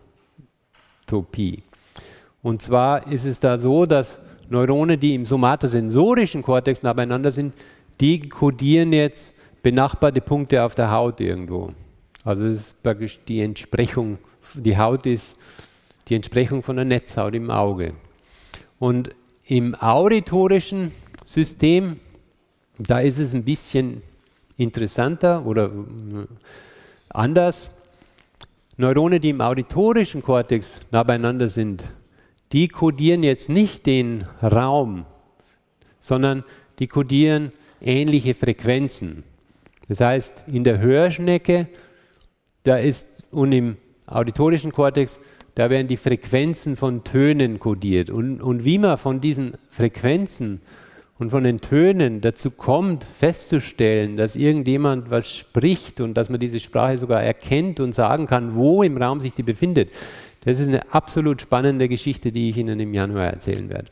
Und zwar ist es da so, dass Neurone, die im somatosensorischen Kortex nah beieinander sind, die kodieren jetzt benachbarte Punkte auf der Haut irgendwo. Also das ist praktisch die Entsprechung, die Haut ist die Entsprechung von der Netzhaut im Auge. Und im auditorischen System, da ist es ein bisschen interessanter oder anders. Neurone, die im auditorischen Kortex nah beieinander sind, die kodieren jetzt nicht den Raum, sondern die kodieren ähnliche Frequenzen. Das heißt, in der Hörschnecke, und im auditorischen Kortex, da werden die Frequenzen von Tönen kodiert. Und wie man von diesen Frequenzen und von den Tönen dazu kommt, festzustellen, dass irgendjemand was spricht und dass man diese Sprache sogar erkennt und sagen kann, wo im Raum sich die befindet, das ist eine absolut spannende Geschichte, die ich Ihnen im Januar erzählen werde.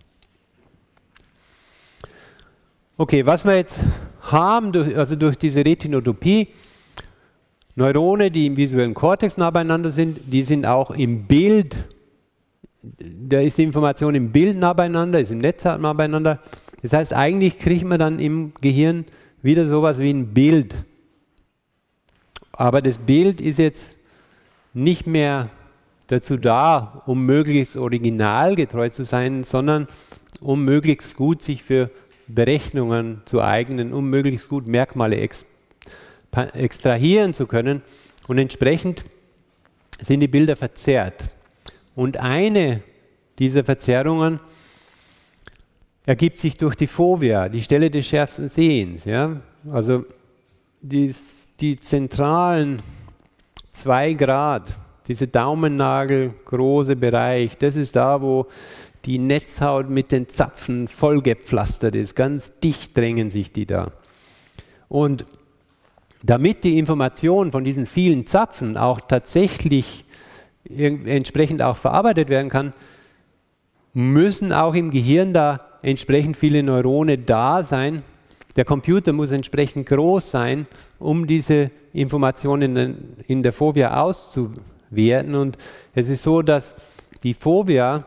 Okay, was wir jetzt haben, durch diese Retinotopie, Neurone, die im visuellen Kortex nah beieinander sind, die sind auch im Bild, da ist die Information im Bild nah beieinander, ist im Netzhaut nah beieinander. Das heißt, eigentlich kriegt man dann im Gehirn wieder sowas wie ein Bild. Aber das Bild ist jetzt nicht mehr dazu da, um möglichst originalgetreu zu sein, sondern um möglichst gut sich für Berechnungen zu eignen, um möglichst gut Merkmale extrahieren zu können. Und entsprechend sind die Bilder verzerrt. Und eine dieser Verzerrungen ergibt sich durch die Fovea, die Stelle des schärfsten Sehens. Ja? Also die zentralen 2 Grad, dieser daumennagelgroße Bereich, das ist da, wo die Netzhaut mit den Zapfen vollgepflastert ist. Ganz dicht drängen sich die da. Und damit die Information von diesen vielen Zapfen auch tatsächlich entsprechend auch verarbeitet werden kann, müssen auch im Gehirn da entsprechend viele Neurone da sein. Der Computer muss entsprechend groß sein, um diese Informationen in der Fovea auszuwerten. Und es ist so, dass die Fovea,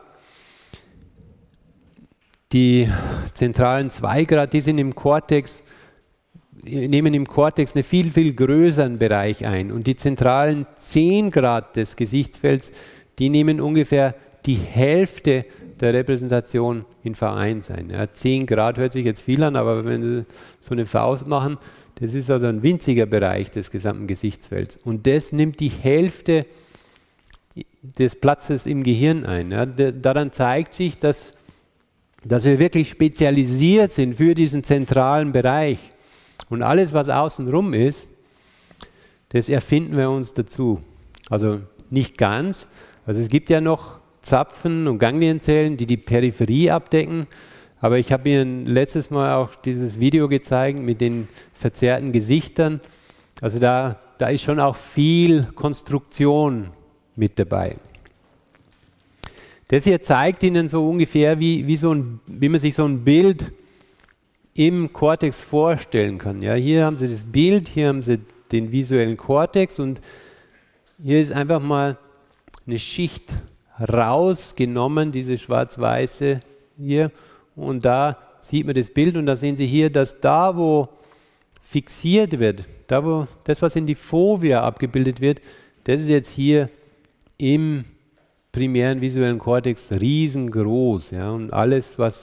die zentralen 2 Grad, die sind im Kortex, nehmen im Kortex einen viel, viel größeren Bereich ein. Und die zentralen 10 Grad des Gesichtsfelds, die nehmen ungefähr die Hälfte der Repräsentation in V1 ein. Ja, 10 Grad hört sich jetzt viel an, aber wenn Sie so eine Faust machen, das ist also ein winziger Bereich des gesamten Gesichtsfelds. Und das nimmt die Hälfte des Platzes im Gehirn ein. Ja, daran zeigt sich, dass wir wirklich spezialisiert sind für diesen zentralen Bereich. Und alles, was außenrum ist, das erfinden wir uns dazu. Also nicht ganz. Also es gibt ja noch Zapfen und Ganglienzellen, die die Peripherie abdecken. Aber ich habe Ihnen letztes Mal auch dieses Video gezeigt mit den verzerrten Gesichtern. Also da ist schon auch viel Konstruktion mit dabei. Das hier zeigt Ihnen so ungefähr, wie man sich so ein Bild im Kortex vorstellen kann. Ja, hier haben Sie das Bild, hier haben Sie den visuellen Kortex und hier ist einfach mal eine Schicht rausgenommen, diese schwarz-weiße hier, und da sieht man das Bild und da sehen Sie hier, dass da, wo fixiert wird, da wo das, was in die Fovea abgebildet wird, das ist jetzt hier im primären visuellen Kortex riesengroß. Ja, und alles, was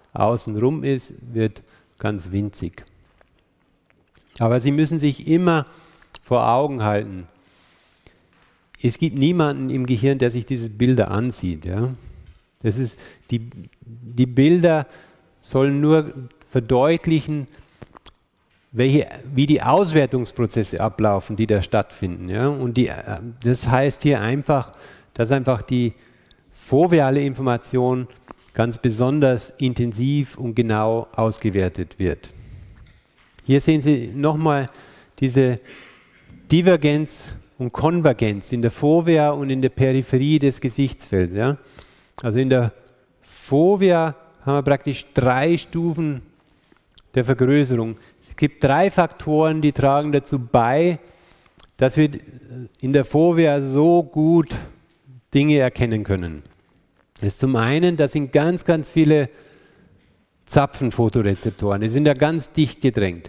außenrum ist, wird ganz winzig. Aber Sie müssen sich immer vor Augen halten, es gibt niemanden im Gehirn, der sich diese Bilder ansieht. Ja? Das ist, die Bilder sollen nur verdeutlichen, wie die Auswertungsprozesse ablaufen, die da stattfinden. Ja? Und das heißt hier einfach, dass einfach die foveale Information ganz besonders intensiv und genau ausgewertet wird. Hier sehen Sie nochmal diese Divergenz und Konvergenz in der Fovea und in der Peripherie des Gesichtsfelds. Ja? Also in der Fovea haben wir praktisch 3 Stufen der Vergrößerung. Es gibt 3 Faktoren, die tragen dazu bei, dass wir in der Fovea so gut Dinge erkennen können. Das ist zum einen, das sind ganz, ganz viele Zapfenfotorezeptoren. Die sind ja ganz dicht gedrängt.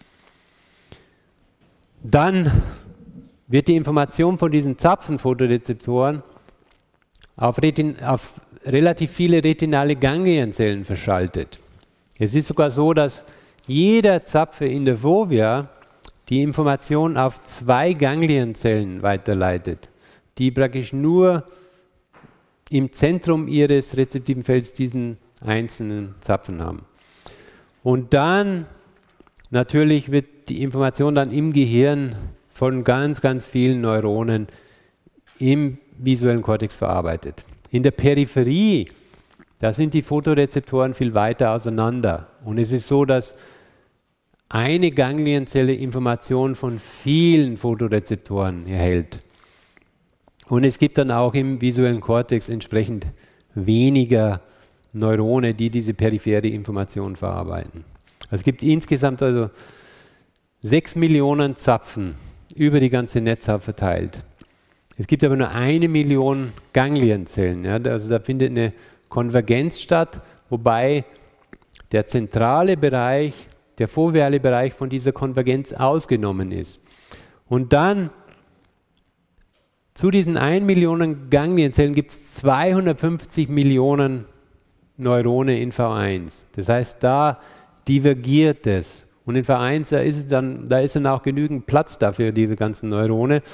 Dann wird die Information von diesen Zapfenfotorezeptoren auf relativ viele retinale Ganglienzellen verschaltet. Es ist sogar so, dass jeder Zapfe in der Fovea die Information auf 2 Ganglienzellen weiterleitet, die praktisch nur im Zentrum ihres rezeptiven Felds diesen einzelnen Zapfen haben. Und dann natürlich wird die Information dann im Gehirn von ganz, ganz vielen Neuronen im visuellen Kortex verarbeitet. In der Peripherie, da sind die Fotorezeptoren viel weiter auseinander. Und es ist so, dass eine Ganglienzelle Informationen von vielen Fotorezeptoren erhält. Und es gibt dann auch im visuellen Kortex entsprechend weniger Neurone, die diese periphere Information verarbeiten. Also es gibt insgesamt also 6 Millionen Zapfen über die ganze Netzhaut verteilt. Es gibt aber nur 1 Million Ganglienzellen. Ja? Also da findet eine Konvergenz statt, wobei der zentrale Bereich, der foveale Bereich von dieser Konvergenz ausgenommen ist. Und dann zu diesen 1 Million Ganglienzellen gibt es 250 Millionen Neurone in V1. Das heißt, da divergiert es. Und in V1, da ist dann auch genügend Platz dafür, diese ganzen Neurone.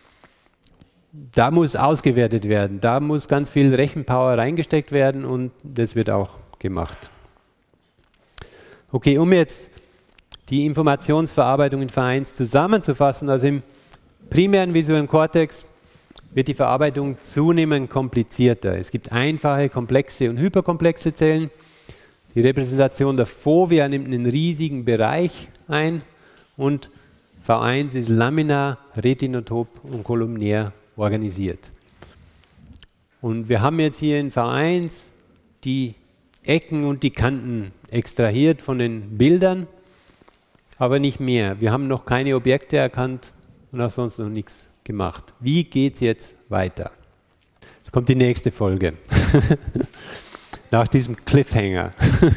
Da muss ausgewertet werden, da muss ganz viel Rechenpower reingesteckt werden und das wird auch gemacht. Okay, um jetzt die Informationsverarbeitung in V1 zusammenzufassen, also im primären visuellen Kortex wird die Verarbeitung zunehmend komplizierter. Es gibt einfache, komplexe und hyperkomplexe Zellen. Die Repräsentation der Fovea nimmt einen riesigen Bereich ein und V1 ist laminar, retinotop und kolumnär organisiert. Und wir haben jetzt hier in V1 die Ecken und die Kanten extrahiert von den Bildern, aber nicht mehr. Wir haben noch keine Objekte erkannt und auch sonst noch nichts gemacht. Wie geht es jetzt weiter? Jetzt kommt die nächste Folge. Nach diesem Cliffhanger.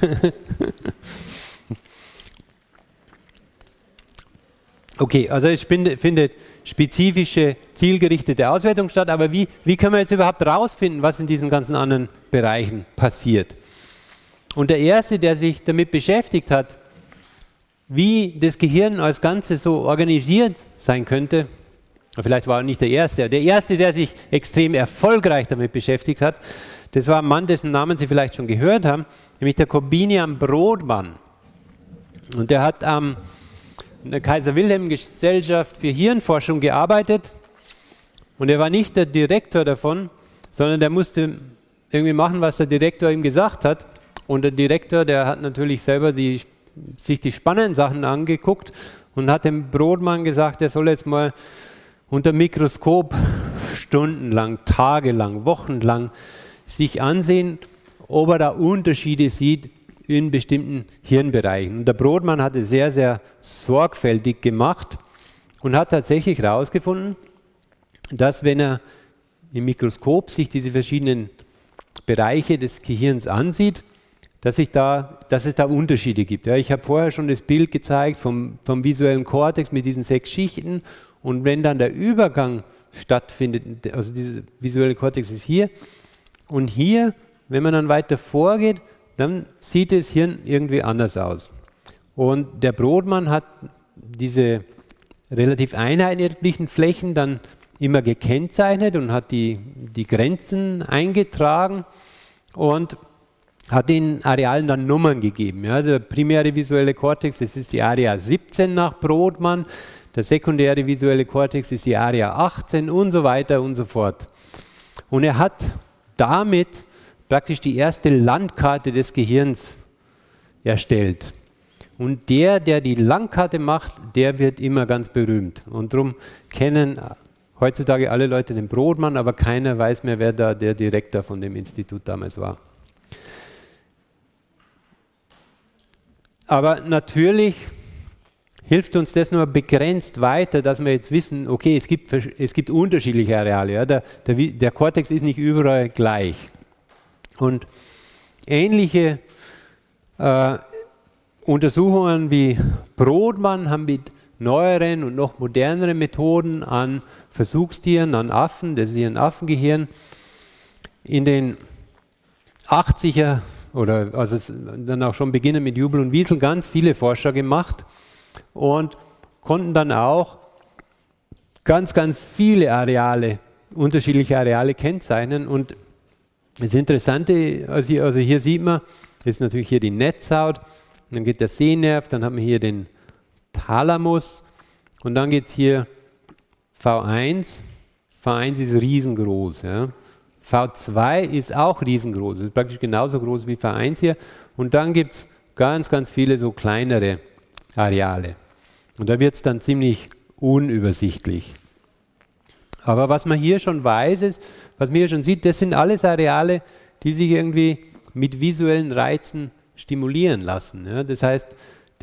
Okay, also es findet spezifische, zielgerichtete Auswertung statt, aber wie können wir jetzt überhaupt herausfinden, was in diesen ganzen anderen Bereichen passiert? Und der Erste, der sich damit beschäftigt hat, wie das Gehirn als Ganzes so organisiert sein könnte, vielleicht war er nicht der Erste, der sich extrem erfolgreich damit beschäftigt hat, das war ein Mann, dessen Namen Sie vielleicht schon gehört haben, nämlich der Korbinian Brodmann. Und der hat in der Kaiser-Wilhelm-Gesellschaft für Hirnforschung gearbeitet und er war nicht der Direktor davon, sondern der musste irgendwie machen, was der Direktor ihm gesagt hat. Und der Direktor, der hat natürlich selber sich die spannenden Sachen angeguckt und hat dem Brodmann gesagt, er soll jetzt mal unter Mikroskop stundenlang, tagelang, wochenlang sich ansehen, ob er da Unterschiede sieht in bestimmten Hirnbereichen. Und der Brodmann hat es sehr, sehr sorgfältig gemacht und hat tatsächlich herausgefunden, dass wenn er im Mikroskop sich diese verschiedenen Bereiche des Gehirns ansieht, dass es da Unterschiede gibt. Ja, ich habe vorher schon das Bild gezeigt vom visuellen Kortex mit diesen 6 Schichten und wenn dann der Übergang stattfindet, also dieser visuelle Kortex ist hier und hier, wenn man dann weiter vorgeht, dann sieht das Hirn irgendwie anders aus. Und der Brodmann hat diese relativ einheitlichen Flächen dann immer gekennzeichnet und hat die Grenzen eingetragen und hat den Arealen dann Nummern gegeben. Ja, der primäre visuelle Kortex, das ist die Area 17 nach Brodmann, der sekundäre visuelle Kortex ist die Area 18 und so weiter und so fort. Und er hat damit praktisch die erste Landkarte des Gehirns erstellt. Und der die Landkarte macht, der wird immer ganz berühmt. Und darum kennen heutzutage alle Leute den Brodmann, aber keiner weiß mehr, wer da der Direktor von dem Institut damals war. Aber natürlich hilft uns das nur begrenzt weiter, dass wir jetzt wissen, okay, es gibt unterschiedliche Areale. Ja? Der Kortex ist nicht überall gleich. Und ähnliche Untersuchungen wie Brodmann haben mit neueren und noch moderneren Methoden an Versuchstieren, an Affen, das ist hier ein Affengehirn, in den 80er oder also dann auch schon beginnen mit Jubel und Wiesel ganz viele Forscher gemacht und konnten dann auch ganz viele Areale, unterschiedliche Areale kennzeichnen. Und das Interessante, also hier sieht man, ist natürlich hier die Netzhaut, dann geht der Sehnerv, dann haben wir hier den Thalamus und dann geht es hier V1. V1 ist riesengroß. Ja. V2 ist auch riesengroß, ist praktisch genauso groß wie V1 hier. Und dann gibt es ganz viele so kleinere Areale. Und da wird es dann ziemlich unübersichtlich. Aber was man hier schon weiß, ist, was man hier schon sieht, das sind alles Areale, die sich irgendwie mit visuellen Reizen stimulieren lassen. Ja. Das heißt,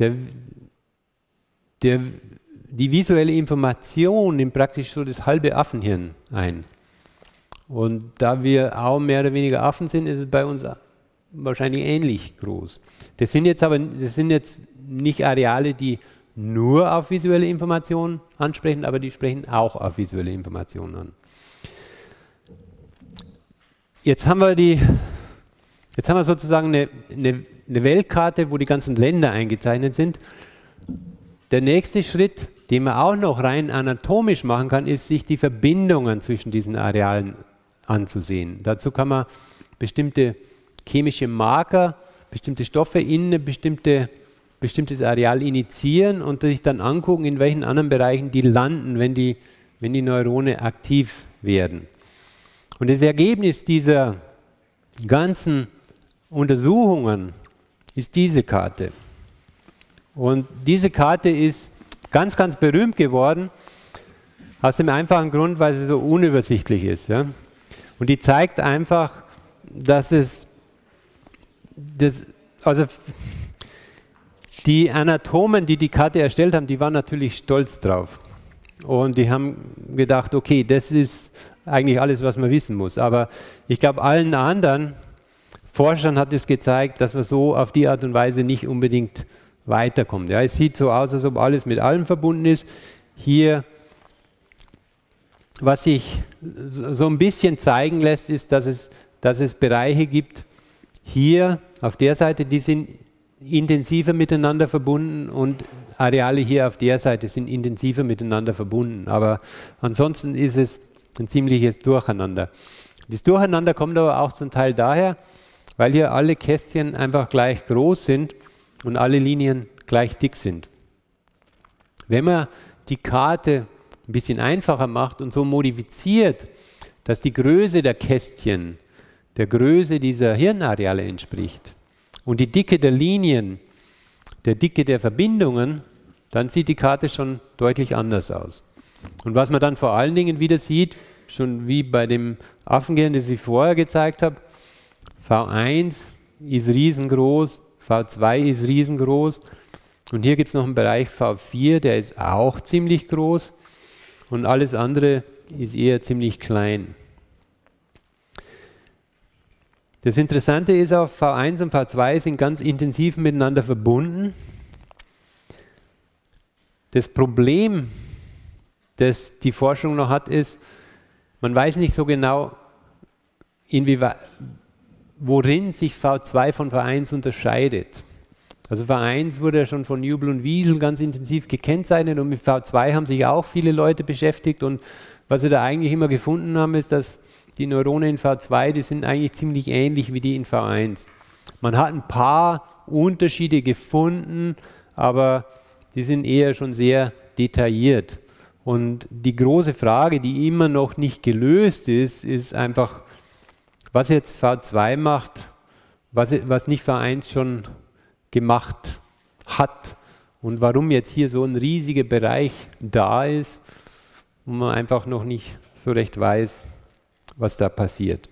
die visuelle Information nimmt praktisch so das halbe Affenhirn ein. Und da wir auch mehr oder weniger Affen sind, ist es bei uns wahrscheinlich ähnlich groß. Das sind jetzt nicht Areale, die nur auf visuelle Informationen ansprechen, aber die sprechen auch auf visuelle Informationen an. Jetzt haben wir sozusagen eine Weltkarte, wo die ganzen Länder eingezeichnet sind. Der nächste Schritt, den man auch noch rein anatomisch machen kann, ist, sich die Verbindungen zwischen diesen Arealen anzusehen. Dazu kann man bestimmte chemische Marker, bestimmte Stoffe in ein bestimmtes Areal initiieren und sich dann angucken, in welchen anderen Bereichen die landen, wenn die Neurone aktiv werden. Und das Ergebnis dieser ganzen Untersuchungen ist diese Karte. Und diese Karte ist ganz berühmt geworden, aus dem einfachen Grund, weil sie so unübersichtlich ist. Ja? Und die zeigt einfach, dass also die Anatomen, die die Karte erstellt haben, die waren natürlich stolz drauf. Und die haben gedacht, okay, das ist eigentlich alles, was man wissen muss. Aber ich glaube, allen anderen Forschern hat es gezeigt, dass man so auf die Art und Weise nicht unbedingt weiterkommt. Ja, es sieht so aus, als ob alles mit allem verbunden ist. Hier, was sich so ein bisschen zeigen lässt, ist, dass es Bereiche gibt, hier auf der Seite, die sind intensiver miteinander verbunden und Areale hier auf der Seite sind intensiver miteinander verbunden. Aber ansonsten ist es ein ziemliches Durcheinander. Das Durcheinander kommt aber auch zum Teil daher, weil hier alle Kästchen einfach gleich groß sind und alle Linien gleich dick sind. Wenn man die Karte ein bisschen einfacher macht und so modifiziert, dass die Größe der Kästchen der Größe dieser Hirnareale entspricht und die Dicke der Linien der Dicke der Verbindungen, dann sieht die Karte schon deutlich anders aus. Und was man dann vor allen Dingen wieder sieht, schon wie bei dem Affengehirn, das ich vorher gezeigt habe, V1 ist riesengroß, V2 ist riesengroß und hier gibt es noch einen Bereich V4, der ist auch ziemlich groß und alles andere ist eher ziemlich klein. Das Interessante ist auch, V1 und V2 sind ganz intensiv miteinander verbunden. Das Problem, das die Forschung noch hat, ist, man weiß nicht so genau, worin sich V2 von V1 unterscheidet. Also V1 wurde ja schon von Jubel und Wiesel ganz intensiv gekennzeichnet und mit V2 haben sich auch viele Leute beschäftigt und was sie da eigentlich immer gefunden haben, ist, dass die Neurone in V2, die sind eigentlich ziemlich ähnlich wie die in V1. Man hat ein paar Unterschiede gefunden, aber die sind eher schon sehr detailliert. Und die große Frage, die immer noch nicht gelöst ist, ist einfach, was jetzt V2 macht, was nicht V1 schon gemacht hat und warum jetzt hier so ein riesiger Bereich da ist und man einfach noch nicht so recht weiß, was da passiert.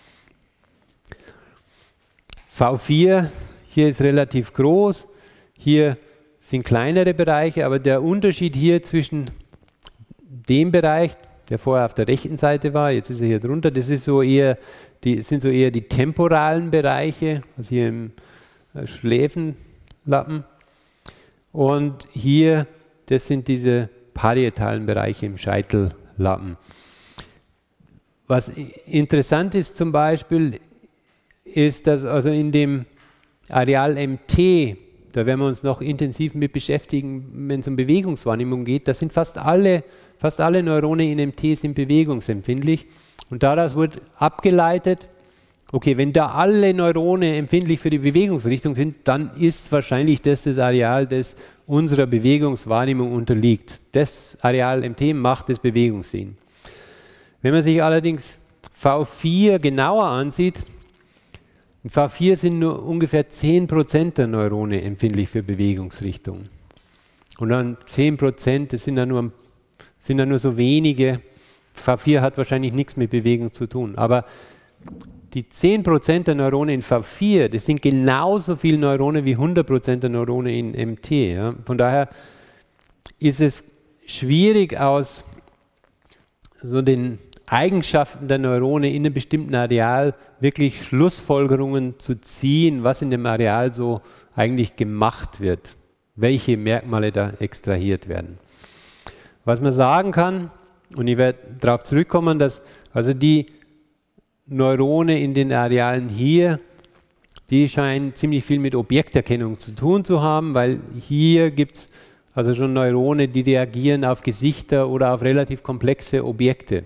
V4, hier ist relativ groß, hier sind kleinere Bereiche, aber der Unterschied hier zwischen dem Bereich, der vorher auf der rechten Seite war, jetzt ist er hier drunter, das ist so eher sind so eher die temporalen Bereiche, also hier im Schläfenlappen. Und hier, das sind diese parietalen Bereiche im Scheitellappen. Was interessant ist zum Beispiel, ist, dass also in dem Areal MT, da werden wir uns noch intensiv mit beschäftigen, wenn es um Bewegungswahrnehmung geht, da sind fast alle Neurone in MT sind bewegungsempfindlich. Und daraus wurde abgeleitet, okay, wenn da alle Neurone empfindlich für die Bewegungsrichtung sind, dann ist wahrscheinlich das Areal, das unserer Bewegungswahrnehmung unterliegt. Das Areal MT macht das Bewegungssehen. Wenn man sich allerdings V4 genauer ansieht, in V4 sind nur ungefähr 10% der Neurone empfindlich für Bewegungsrichtung. Und dann 10%, das sind dann nur so wenige. V4 hat wahrscheinlich nichts mit Bewegung zu tun. Aber die 10% der Neurone in V4, das sind genauso viele Neurone wie 100% der Neurone in MT. Ja. Von daher ist es schwierig, aus so den Eigenschaften der Neurone in einem bestimmten Areal wirklich Schlussfolgerungen zu ziehen, was in dem Areal so eigentlich gemacht wird, welche Merkmale da extrahiert werden. Was man sagen kann, und ich werde darauf zurückkommen, dass also die Neurone in den Arealen hier, die scheinen ziemlich viel mit Objekterkennung zu tun zu haben, weil hier gibt es also schon Neurone, die reagieren auf Gesichter oder auf relativ komplexe Objekte.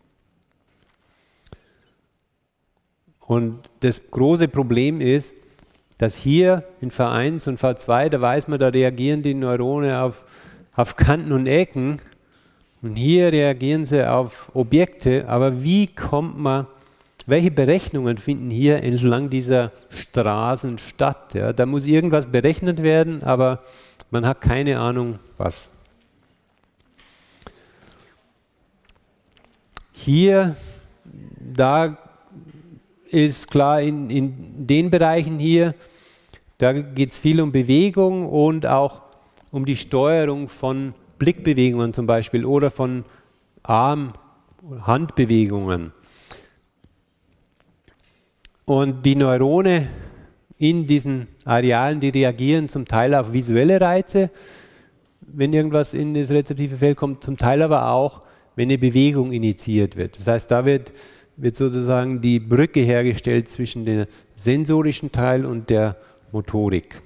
Und das große Problem ist, dass hier in V1 und V2, da weiß man, da reagieren die Neurone auf Kanten und Ecken und hier reagieren sie auf Objekte, aber wie kommt man, welche Berechnungen finden hier entlang dieser Straßen statt? Ja, da muss irgendwas berechnet werden, aber man hat keine Ahnung, was. Hier, da ist klar, in den Bereichen hier, da geht es viel um Bewegung und auch um die Steuerung von Blickbewegungen zum Beispiel oder von Handbewegungen. Und die Neurone in diesen Arealen, die reagieren zum Teil auf visuelle Reize, wenn irgendwas in das rezeptive Feld kommt, zum Teil aber auch, wenn eine Bewegung initiiert wird. Das heißt, da wird sozusagen die Brücke hergestellt zwischen dem sensorischen Teil und der Motorik.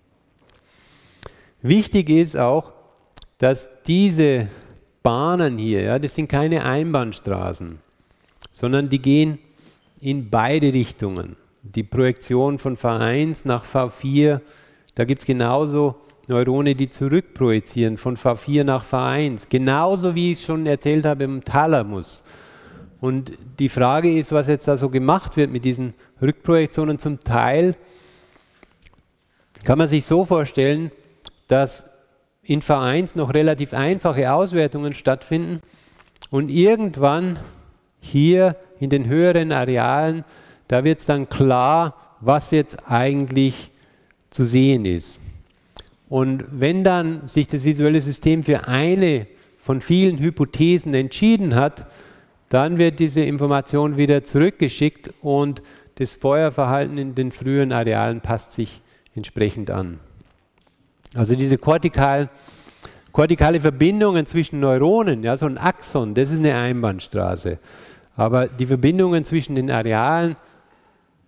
Wichtig ist auch, dass diese Bahnen hier, ja, das sind keine Einbahnstraßen, sondern die gehen in beide Richtungen. Die Projektion von V1 nach V4, da gibt es genauso Neurone, die zurückprojizieren von V4 nach V1, genauso wie ich es schon erzählt habe im Thalamus. Und die Frage ist, was jetzt da so gemacht wird mit diesen Rückprojektionen. Zum Teil kann man sich so vorstellen, dass in V1 noch relativ einfache Auswertungen stattfinden und irgendwann hier in den höheren Arealen, da wird es dann klar, was jetzt eigentlich zu sehen ist. Und wenn dann sich das visuelle System für eine von vielen Hypothesen entschieden hat, dann wird diese Information wieder zurückgeschickt und das Feuerverhalten in den früheren Arealen passt sich entsprechend an. Also diese kortikale Verbindungen zwischen Neuronen, ja, so ein Axon, das ist eine Einbahnstraße. Aber die Verbindungen zwischen den Arealen,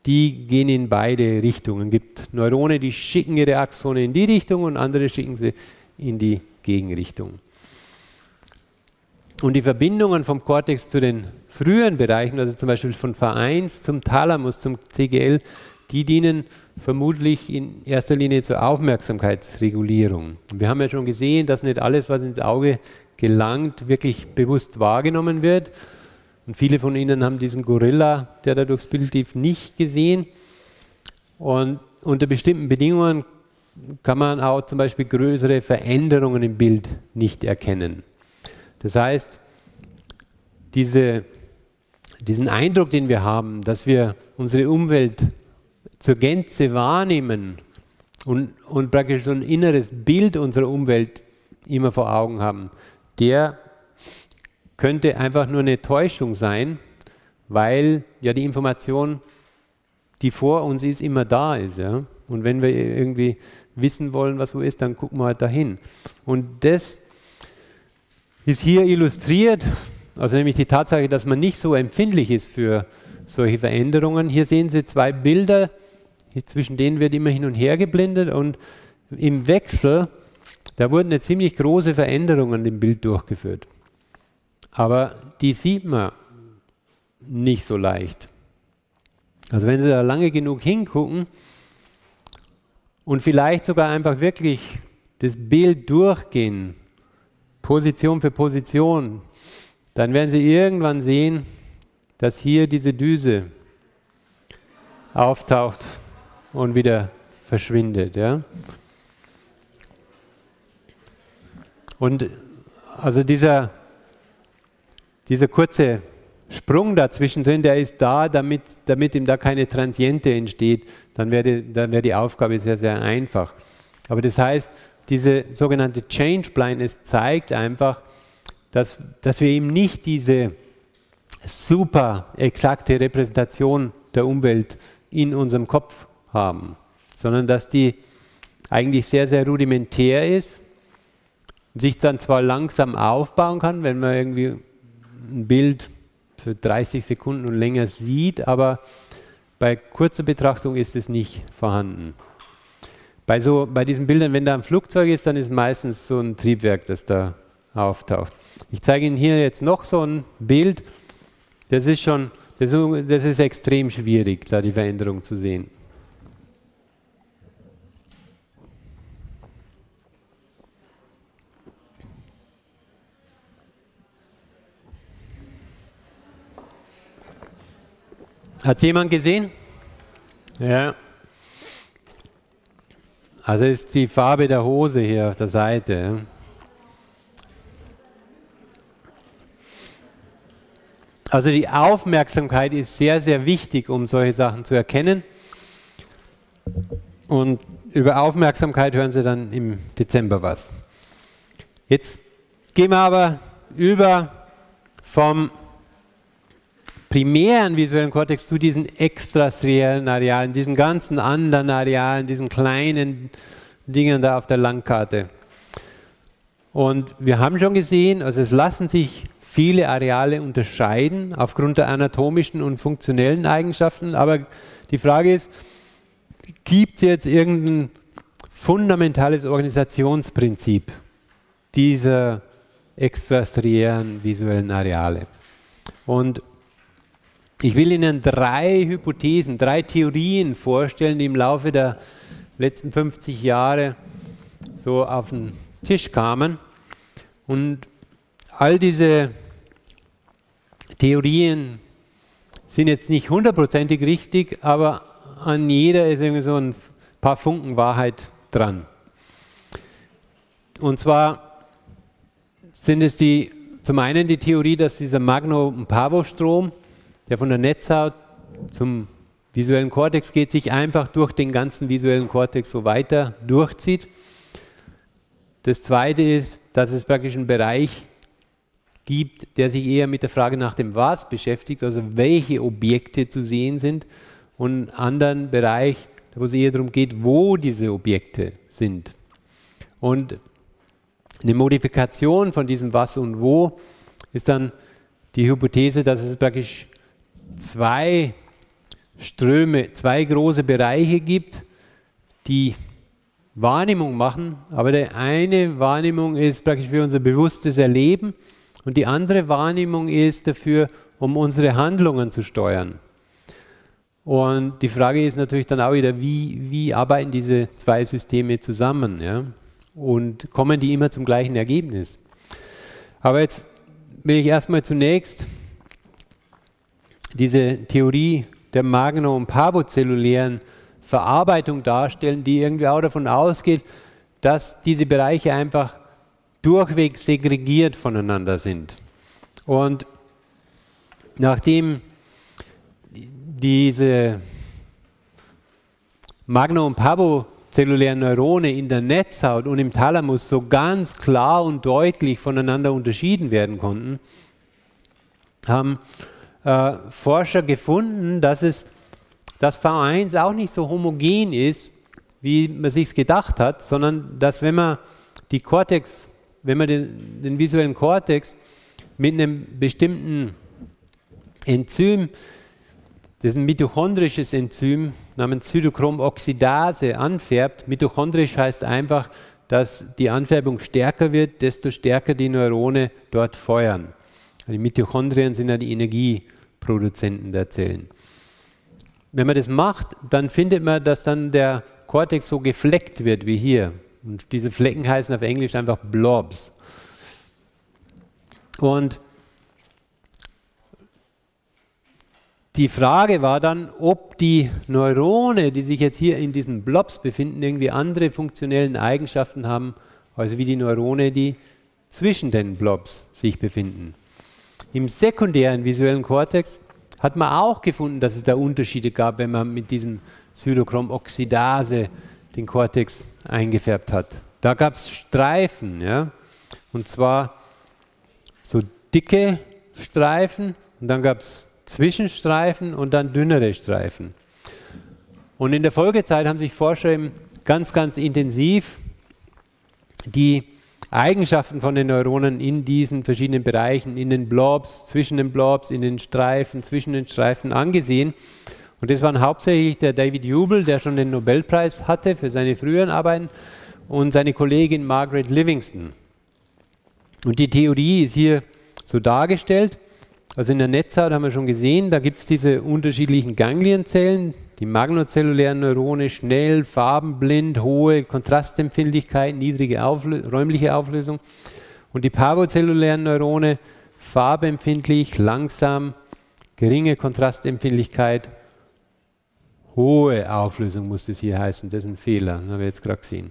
die gehen in beide Richtungen. Es gibt Neurone, die schicken ihre Axone in die Richtung und andere schicken sie in die Gegenrichtung. Und die Verbindungen vom Kortex zu den früheren Bereichen, also zum Beispiel von V1 zum Thalamus, zum CGL, die dienen vermutlich in erster Linie zur Aufmerksamkeitsregulierung. Und wir haben ja schon gesehen, dass nicht alles, was ins Auge gelangt, wirklich bewusst wahrgenommen wird. Und viele von Ihnen haben diesen Gorilla, der da durchs Bild lief, nicht gesehen. Und unter bestimmten Bedingungen kann man auch zum Beispiel größere Veränderungen im Bild nicht erkennen. Das heißt, diesen Eindruck, den wir haben, dass wir unsere Umwelt zur Gänze wahrnehmen und praktisch so ein inneres Bild unserer Umwelt immer vor Augen haben, der könnte einfach nur eine Täuschung sein, weil ja die Information, die vor uns ist, immer da ist. Ja? Und wenn wir irgendwie wissen wollen, was wo ist, dann gucken wir halt dahin. Und das ist hier illustriert, also nämlich die Tatsache, dass man nicht so empfindlich ist für solche Veränderungen. Hier sehen Sie zwei Bilder, zwischen denen wird immer hin und her geblendet und im Wechsel, da wurden eine ziemlich große Veränderungen im Bild durchgeführt. Aber die sieht man nicht so leicht. Also wenn Sie da lange genug hingucken und vielleicht sogar einfach wirklich das Bild durchgehen, Position für Position, dann werden Sie irgendwann sehen, dass hier diese Düse auftaucht und wieder verschwindet. Ja? Und also dieser kurze Sprung dazwischen drin, der ist da, damit ihm da keine Transiente entsteht, dann wäre die Aufgabe sehr, sehr einfach. Aber das heißt, diese sogenannte Change Blindness zeigt einfach, dass wir eben nicht diese super exakte Repräsentation der Umwelt in unserem Kopf haben, sondern dass die eigentlich sehr, sehr rudimentär ist und sich dann zwar langsam aufbauen kann, wenn man irgendwie ein Bild für 30 Sekunden und länger sieht, aber bei kurzer Betrachtung ist es nicht vorhanden. Bei diesen Bildern, wenn da ein Flugzeug ist, dann ist meistens so ein Triebwerk, das da auftaucht. Ich zeige Ihnen hier jetzt noch so ein Bild, das ist extrem schwierig, da die Veränderung zu sehen. Hat jemand gesehen? Ja. Also ist die Farbe der Hose hier auf der Seite. Ja. Also die Aufmerksamkeit ist sehr, sehr wichtig, um solche Sachen zu erkennen. Und über Aufmerksamkeit hören Sie dann im Dezember was. Jetzt gehen wir aber über vom primären visuellen Kortex zu diesen extrastriellen Arealen, diesen ganzen anderen Arealen, diesen kleinen Dingen da auf der Landkarte. Und wir haben schon gesehen, also es lassen sich viele Areale unterscheiden aufgrund der anatomischen und funktionellen Eigenschaften, aber die Frage ist, gibt es jetzt irgendein fundamentales Organisationsprinzip dieser extrastriellen visuellen Areale? Und ich will Ihnen drei Hypothesen, drei Theorien vorstellen, die im Laufe der letzten 50 Jahre so auf den Tisch kamen. Und all diese Theorien sind jetzt nicht hundertprozentig richtig, aber an jeder ist irgendwie so ein paar Funken Wahrheit dran. Und zwar sind es zum einen die Theorie, dass dieser Magno-Pavo-Strom, der von der Netzhaut zum visuellen Kortex geht, sich einfach durch den ganzen visuellen Kortex so weiter durchzieht. Das zweite ist, dass es praktisch einen Bereich gibt, der sich eher mit der Frage nach dem Was beschäftigt, also welche Objekte zu sehen sind, und einen anderen Bereich, wo es eher darum geht, wo diese Objekte sind. Und eine Modifikation von diesem Was und Wo ist dann die Hypothese, dass es praktisch zwei Ströme, zwei große Bereiche gibt, die Wahrnehmung machen, aber die eine Wahrnehmung ist praktisch für unser bewusstes Erleben und die andere Wahrnehmung ist dafür, um unsere Handlungen zu steuern. Und die Frage ist natürlich dann auch wieder, wie arbeiten diese zwei Systeme zusammen, ja? Und kommen die immer zum gleichen Ergebnis? Aber jetzt will ich erstmal zunächst diese Theorie der magno- und parvozellulären Verarbeitung darstellen, die irgendwie auch davon ausgeht, dass diese Bereiche einfach durchweg segregiert voneinander sind. Und nachdem diese magno- und parvozellulären Neurone in der Netzhaut und im Thalamus so ganz klar und deutlich voneinander unterschieden werden konnten, haben Forscher gefunden, dass V1 auch nicht so homogen ist, wie man sich gedacht hat, sondern dass wenn man den visuellen Kortex mit einem bestimmten Enzym, das ist ein mitochondrisches Enzym namens Cytochromoxidase, anfärbt. Mitochondrisch heißt einfach, dass die Anfärbung stärker wird, desto stärker die Neurone dort feuern. Die Mitochondrien sind ja die Energieproduzenten der Zellen. Wenn man das macht, dann findet man, dass dann der Kortex so gefleckt wird wie hier. Und diese Flecken heißen auf Englisch einfach Blobs. Und die Frage war dann, ob die Neurone, die sich jetzt hier in diesen Blobs befinden, irgendwie andere funktionellen Eigenschaften haben, also wie die Neurone, die zwischen den Blobs sich befinden. Im sekundären visuellen Kortex hat man auch gefunden, dass es da Unterschiede gab, wenn man mit diesem Cytochromoxidase den Kortex eingefärbt hat. Da gab es Streifen, ja? Und zwar so dicke Streifen und dann gab es Zwischenstreifen und dann dünnere Streifen. Und in der Folgezeit haben sich Forscher eben ganz, ganz intensiv die Eigenschaften von den Neuronen in diesen verschiedenen Bereichen, in den Blobs, zwischen den Blobs, in den Streifen, zwischen den Streifen angesehen. Und das waren hauptsächlich der David Hubel, der schon den Nobelpreis hatte für seine früheren Arbeiten, und seine Kollegin Margaret Livingston. Und die Theorie ist hier so dargestellt. Also in der Netzhaut haben wir schon gesehen, da gibt es diese unterschiedlichen Ganglienzellen, die magnozellulären Neurone, schnell, farbenblind, hohe Kontrastempfindlichkeit, niedrige räumliche Auflösung. Und die parvozellulären Neurone, farbempfindlich, langsam, geringe Kontrastempfindlichkeit, hohe Auflösung muss das hier heißen, das ist ein Fehler, das haben wir jetzt gerade gesehen.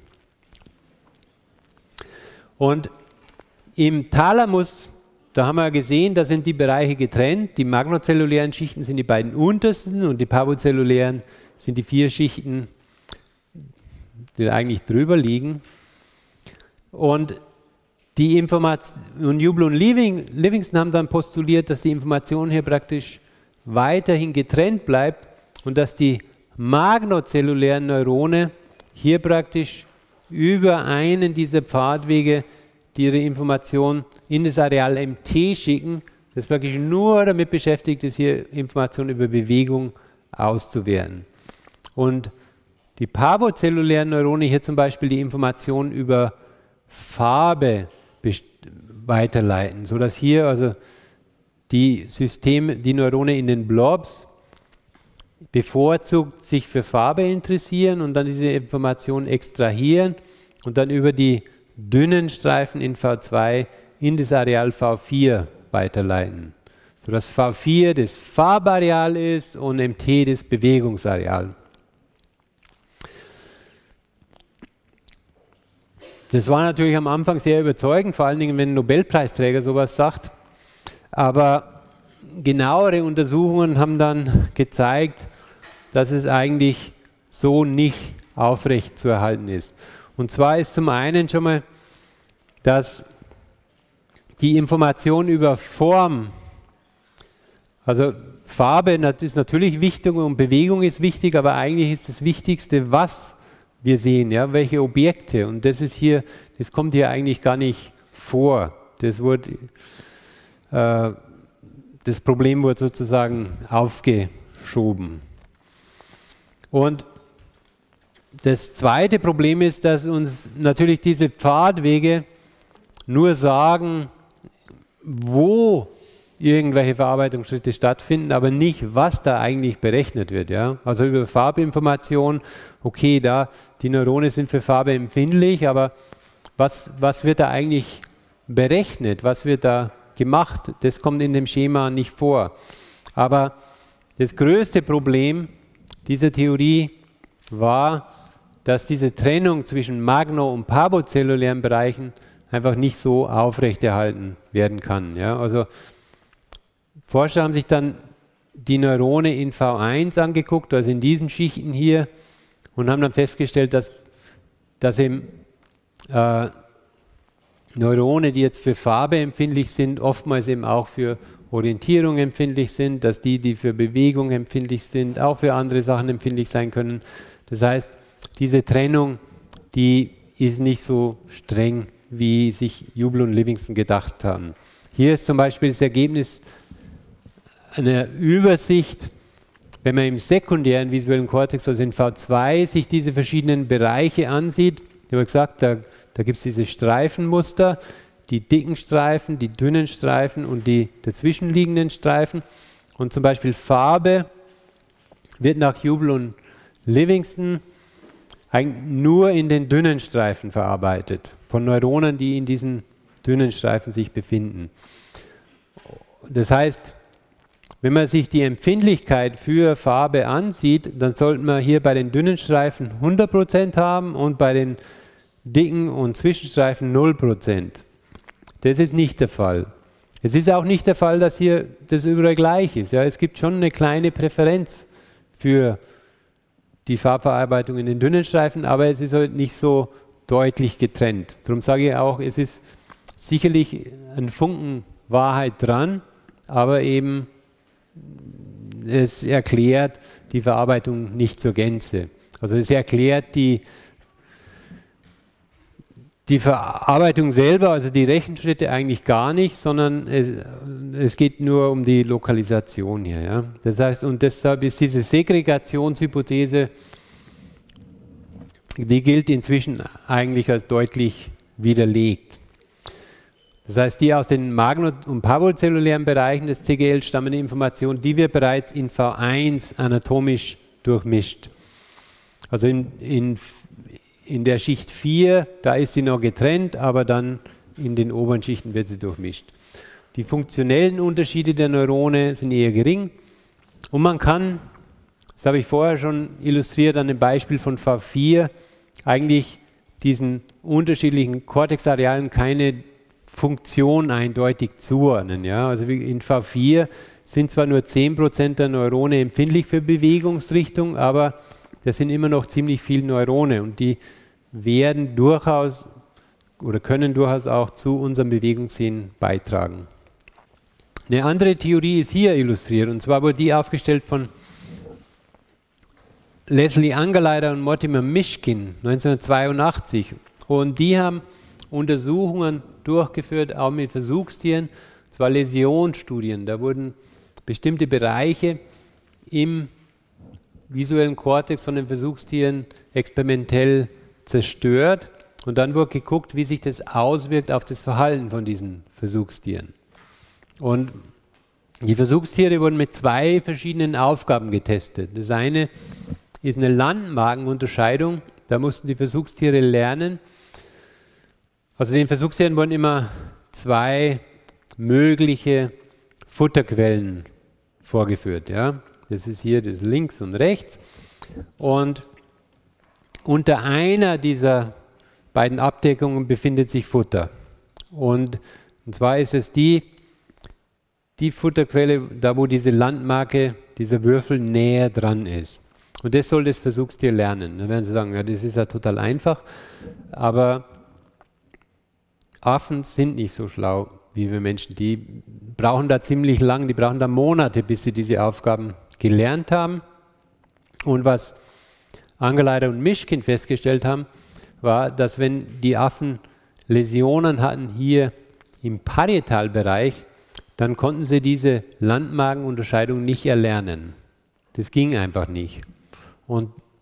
Und im Thalamus, da haben wir gesehen, da sind die Bereiche getrennt. Die magnozellulären Schichten sind die beiden untersten und die parvozellulären sind die 4 Schichten, die eigentlich drüber liegen. Und die Information, Hubel und Livingston haben dann postuliert, dass die Information hier praktisch weiterhin getrennt bleibt und dass die magnozellulären Neurone hier praktisch über einen dieser Pfadwege die ihre Information in das Areal MT schicken, das praktisch nur damit beschäftigt ist, hier Informationen über Bewegung auszuwerten. Und die parvozellulären Neurone hier zum Beispiel die Information über Farbe weiterleiten, sodass hier also die Neurone in den Blobs bevorzugt sich für Farbe interessieren und dann diese Information extrahieren und dann über die dünnen Streifen in V2 in das Areal V4 weiterleiten, sodass V4 das Farbareal ist und MT das Bewegungsareal. Das war natürlich am Anfang sehr überzeugend, vor allen Dingen, wenn ein Nobelpreisträger sowas sagt, aber genauere Untersuchungen haben dann gezeigt, dass es eigentlich so nicht aufrecht zu erhalten ist. Und zwar ist zum einen schon mal, dass die Information über Form, also Farbe ist natürlich wichtig und Bewegung ist wichtig, aber eigentlich ist das Wichtigste, was wir sehen, ja, welche Objekte. Und das ist hier, das kommt hier eigentlich gar nicht vor. Das Problem wurde sozusagen aufgeschoben. Und das zweite Problem ist, dass uns natürlich diese Pfadwege nur sagen, wo irgendwelche Verarbeitungsschritte stattfinden, aber nicht, was da eigentlich berechnet wird. Ja? Also über Farbinformation, okay, da die Neurone sind für Farbe empfindlich, aber was wird da eigentlich berechnet, was wird da gemacht, das kommt in dem Schema nicht vor. Aber das größte Problem dieser Theorie war, dass diese Trennung zwischen magno- und parvozellulären Bereichen einfach nicht so aufrechterhalten werden kann. Ja? Also Forscher haben sich dann die Neurone in V1 angeguckt, also in diesen Schichten hier, und haben dann festgestellt, dass eben Neurone, die jetzt für Farbe empfindlich sind, oftmals eben auch für Orientierung empfindlich sind, dass die für Bewegung empfindlich sind, auch für andere Sachen empfindlich sein können. Das heißt, diese Trennung, die ist nicht so streng, wie sich Jubel und Livingston gedacht haben. Hier ist zum Beispiel das Ergebnis einer Übersicht, wenn man im sekundären visuellen Kortex, also in V2, sich diese verschiedenen Bereiche ansieht. Ich habe gesagt, da gibt es diese Streifenmuster, die dicken Streifen, die dünnen Streifen und die dazwischenliegenden Streifen. Und zum Beispiel Farbe wird nach Jubel und Livingston eigentlich nur in den dünnen Streifen verarbeitet, von Neuronen, die in diesen dünnen Streifen sich befinden. Das heißt, wenn man sich die Empfindlichkeit für Farbe ansieht, dann sollte man hier bei den dünnen Streifen 100% haben und bei den dicken und Zwischenstreifen 0%. Das ist nicht der Fall. Es ist auch nicht der Fall, dass hier das überall gleich ist. Ja, es gibt schon eine kleine Präferenz für die Farbverarbeitung in den dünnen Streifen, aber es ist halt nicht so deutlich getrennt. Darum sage ich auch, es ist sicherlich ein Funken Wahrheit dran, aber eben es erklärt die Verarbeitung nicht zur Gänze. Also es erklärt die Verarbeitung selber, also die Rechenschritte eigentlich gar nicht, sondern es geht nur um die Lokalisation hier. Ja? Das heißt, und deshalb ist diese Segregationshypothese, die gilt inzwischen eigentlich als deutlich widerlegt. Das heißt, die aus den magno- und parvozellulären Bereichen des CGL stammende Information, die wird bereits in V1 anatomisch durchmischt. Also in der Schicht 4, da ist sie noch getrennt, aber dann in den oberen Schichten wird sie durchmischt. Die funktionellen Unterschiede der Neurone sind eher gering und man kann, das habe ich vorher schon illustriert an dem Beispiel von V4, eigentlich diesen unterschiedlichen Kortexarealen keine Funktion eindeutig zuordnen. Ja? Also in V4 sind zwar nur 10% der Neurone empfindlich für Bewegungsrichtung, aber das sind immer noch ziemlich viele Neurone und die werden durchaus oder können durchaus auch zu unserem Bewegungssinn beitragen. Eine andere Theorie ist hier illustriert und zwar wurde die aufgestellt von Leslie Ungerleider und Mortimer Mishkin 1982 und die haben Untersuchungen durchgeführt, auch mit Versuchstieren, und zwar Läsionsstudien. Da wurden bestimmte Bereiche im visuellen Kortex von den Versuchstieren experimentell zerstört und dann wurde geguckt, wie sich das auswirkt auf das Verhalten von diesen Versuchstieren. Und die Versuchstiere wurden mit zwei verschiedenen Aufgaben getestet. Das eine ist eine Landmarkenunterscheidung. Da mussten die Versuchstiere lernen. Also den Versuchstieren wurden immer zwei mögliche Futterquellen vorgeführt. Ja? Das ist hier das links und rechts. Und unter einer dieser beiden Abdeckungen befindet sich Futter. Und zwar ist es die Futterquelle, da wo diese Landmarke, dieser Würfel näher dran ist. Und das soll das Versuchstier lernen. Dann werden Sie sagen, ja, das ist ja total einfach, aber Affen sind nicht so schlau wie wir Menschen. Die brauchen da ziemlich lang, die brauchen da Monate, bis sie diese Aufgaben gelernt haben. Und was Ungerleider und Mishkin festgestellt haben, war, dass wenn die Affen Läsionen hatten hier im Parietalbereich, dann konnten sie diese Landmarkenunterscheidung nicht erlernen. Das ging einfach nicht. Und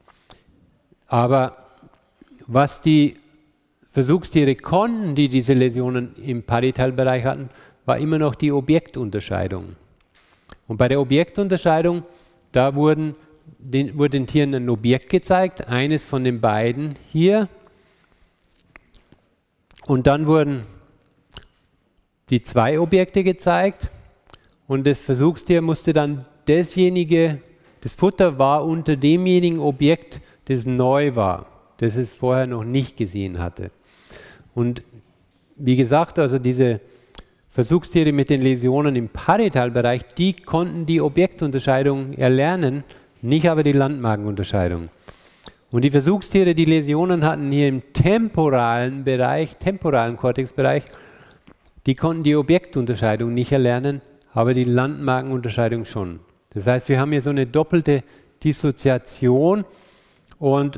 Aber was die Versuchstiere konnten, die diese Läsionen im Parietalbereich hatten, war immer noch die Objektunterscheidung. Und bei der Objektunterscheidung, da wurde den Tieren ein Objekt gezeigt, eines von den beiden hier. Und dann wurden die zwei Objekte gezeigt und das Versuchstier musste dann das Futter war unter demjenigen Objekt, das neu war, das es vorher noch nicht gesehen hatte. Und wie gesagt, also diese Versuchstiere mit den Läsionen im Parietalbereich, die konnten die Objektunterscheidung erlernen, nicht aber die Landmarkenunterscheidung. Und die Versuchstiere, die Läsionen hatten hier im temporalen Kortexbereich, die konnten die Objektunterscheidung nicht erlernen, aber die Landmarkenunterscheidung schon. Das heißt, wir haben hier so eine doppelte Dissoziation und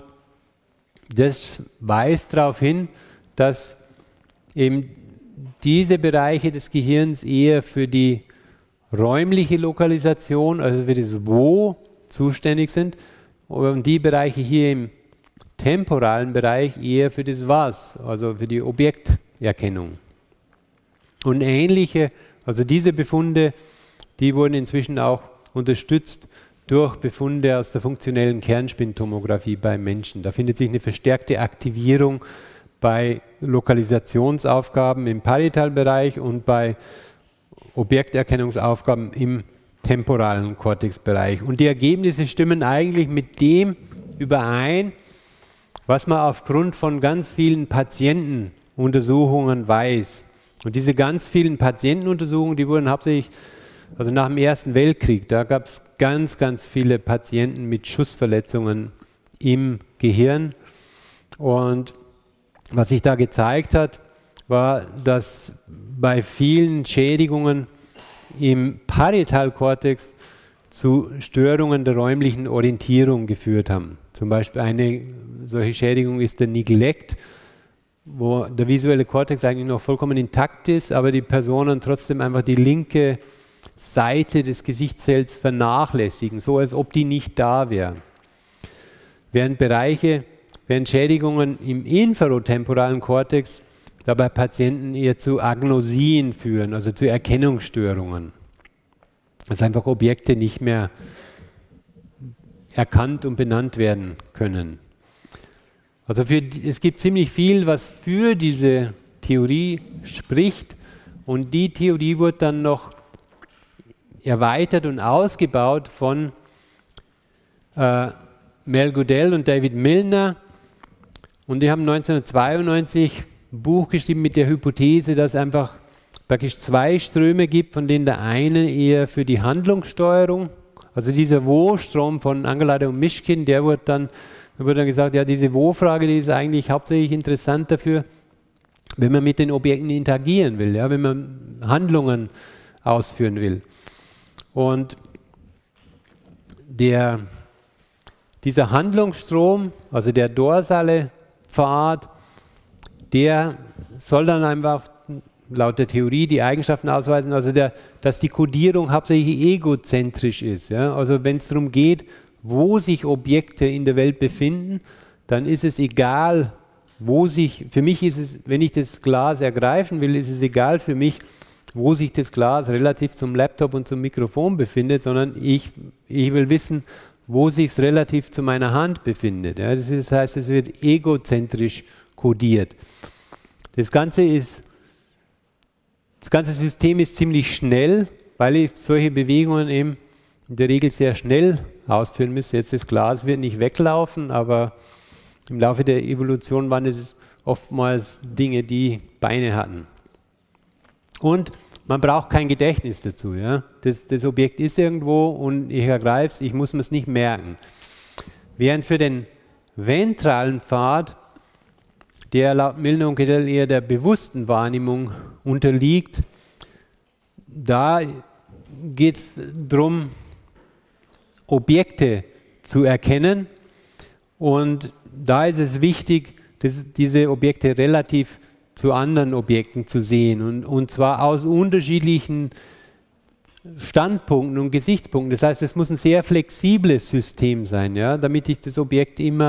das weist darauf hin, dass eben diese Bereiche des Gehirns eher für die räumliche Lokalisation, also für das Wo, zuständig sind und die Bereiche hier im temporalen Bereich eher für das Was, also für die Objekterkennung. Und ähnliche, also diese Befunde, die wurden inzwischen auch unterstützt durch Befunde aus der funktionellen Kernspintomographie beim Menschen. Da findet sich eine verstärkte Aktivierung bei Lokalisationsaufgaben im Parietalbereich und bei Objekterkennungsaufgaben im temporalen Kortexbereich. Und die Ergebnisse stimmen eigentlich mit dem überein, was man aufgrund von ganz vielen Patientenuntersuchungen weiß. Und diese ganz vielen Patientenuntersuchungen, die wurden hauptsächlich, also nach dem Ersten Weltkrieg, da gab es ganz, ganz viele Patienten mit Schussverletzungen im Gehirn. Und was sich da gezeigt hat, war, dass bei vielen Schädigungen im Parietalkortex zu Störungen der räumlichen Orientierung geführt haben. Zum Beispiel eine solche Schädigung ist der Neglect, wo der visuelle Kortex eigentlich noch vollkommen intakt ist, aber die Personen trotzdem einfach die linke Seite des Gesichtsfelds vernachlässigen, so als ob die nicht da wäre. Während Schädigungen im infratemporalen Kortex dabei Patienten eher zu Agnosien führen, also zu Erkennungsstörungen. Dass einfach Objekte nicht mehr erkannt und benannt werden können. Also es gibt ziemlich viel, was für diese Theorie spricht, und die Theorie wird dann noch erweitert und ausgebaut von Mel Goodell und David Milner, und die haben 1992 ein Buch geschrieben mit der Hypothese, dass es einfach praktisch zwei Ströme gibt, von denen der eine eher für die Handlungssteuerung, also dieser Wo-Strom von Angeleider und Mischkin, da wurde dann gesagt, ja, diese Wo-Frage, die ist eigentlich hauptsächlich interessant dafür, wenn man mit den Objekten interagieren will, ja, wenn man Handlungen ausführen will. Und dieser Handlungsstrom, also der dorsale Pfad, der soll dann einfach laut der Theorie die Eigenschaften ausweisen, also dass die Kodierung hauptsächlich egozentrisch ist. Ja? Also wenn es darum geht, wo sich Objekte in der Welt befinden, dann ist es egal, für mich ist es, wenn ich das Glas ergreifen will, ist es egal für mich, wo sich das Glas relativ zum Laptop und zum Mikrofon befindet, sondern ich will wissen, wo sich es relativ zu meiner Hand befindet. Ja? Das heißt, es wird egozentrisch kodiert. Das ganze System ist ziemlich schnell, weil ich solche Bewegungen eben in der Regel sehr schnell ausführen müsste. Jetzt das Glas wird nicht weglaufen, aber im Laufe der Evolution waren es oftmals Dinge, die Beine hatten. Und man braucht kein Gedächtnis dazu. Ja? Das Objekt ist irgendwo und ich ergreife es, ich muss mir es nicht merken. Während für den ventralen Pfad, der laut Milner und Goodell eher der bewussten Wahrnehmung unterliegt, da geht es darum, Objekte zu erkennen, und da ist es wichtig, diese Objekte relativ zu anderen Objekten zu sehen, und zwar aus unterschiedlichen Standpunkten und Gesichtspunkten. Das heißt, es muss ein sehr flexibles System sein, ja, damit ich das Objekt immer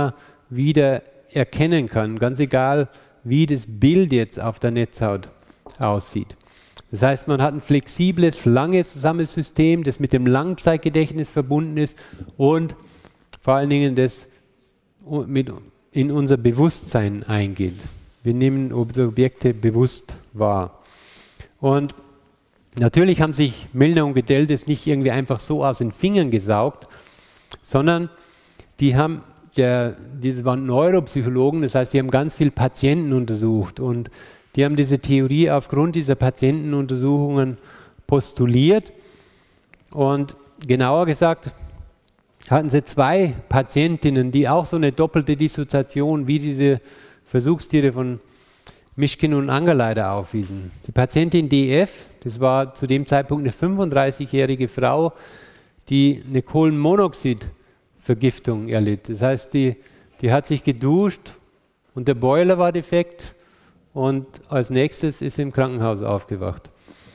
wieder erkennen kann, ganz egal, wie das Bild jetzt auf der Netzhaut aussieht. Das heißt, man hat ein flexibles, langsames System, das mit dem Langzeitgedächtnis verbunden ist und vor allen Dingen das in unser Bewusstsein eingeht. Wir nehmen Objekte bewusst wahr. Und natürlich haben sich Milner und Guedel das nicht irgendwie einfach so aus den Fingern gesaugt, sondern die haben, diese waren Neuropsychologen, das heißt, die haben ganz viele Patienten untersucht und die haben diese Theorie aufgrund dieser Patientenuntersuchungen postuliert und genauer gesagt hatten sie 2 Patientinnen, die auch so eine doppelte Dissoziation wie diese Versuchstiere von Mischkin und Angerleider aufwiesen. Die Patientin DF, das war zu dem Zeitpunkt eine 35-jährige Frau, die eine Kohlenmonoxidvergiftung erlitt. Das heißt, die hat sich geduscht und der Boiler war defekt und als nächstes ist sie im Krankenhaus aufgewacht.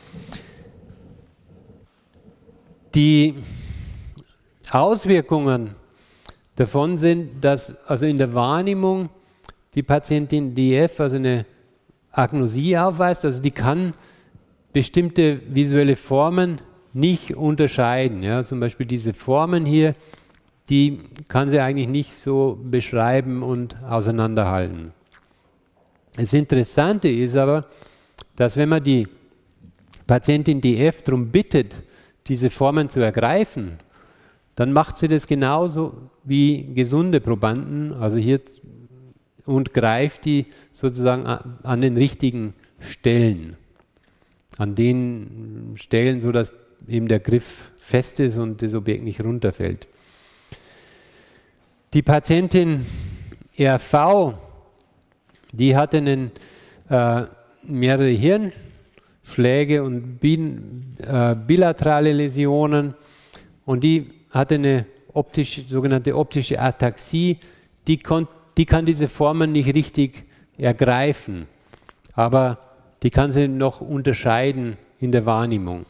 Die Auswirkungen davon sind, dass also in der Wahrnehmung die Patientin DF also eine Agnosie aufweist, also die kann bestimmte visuelle Formen nicht unterscheiden. Ja, zum Beispiel diese Formen hier, die kann sie eigentlich nicht so beschreiben und auseinanderhalten. Das Interessante ist aber, dass wenn man die Patientin DF darum bittet, diese Formen zu ergreifen, dann macht sie das genauso wie gesunde Probanden, also hier, und greift die sozusagen an den richtigen Stellen, an den Stellen, sodass eben der Griff fest ist und das Objekt nicht runterfällt. Die Patientin RV, die hatte mehrere Hirnschläge und bilaterale Läsionen und die hatte eine sogenannte optische Ataxie, die kann diese Formen nicht richtig ergreifen, aber die kann sie noch unterscheiden in der Wahrnehmung.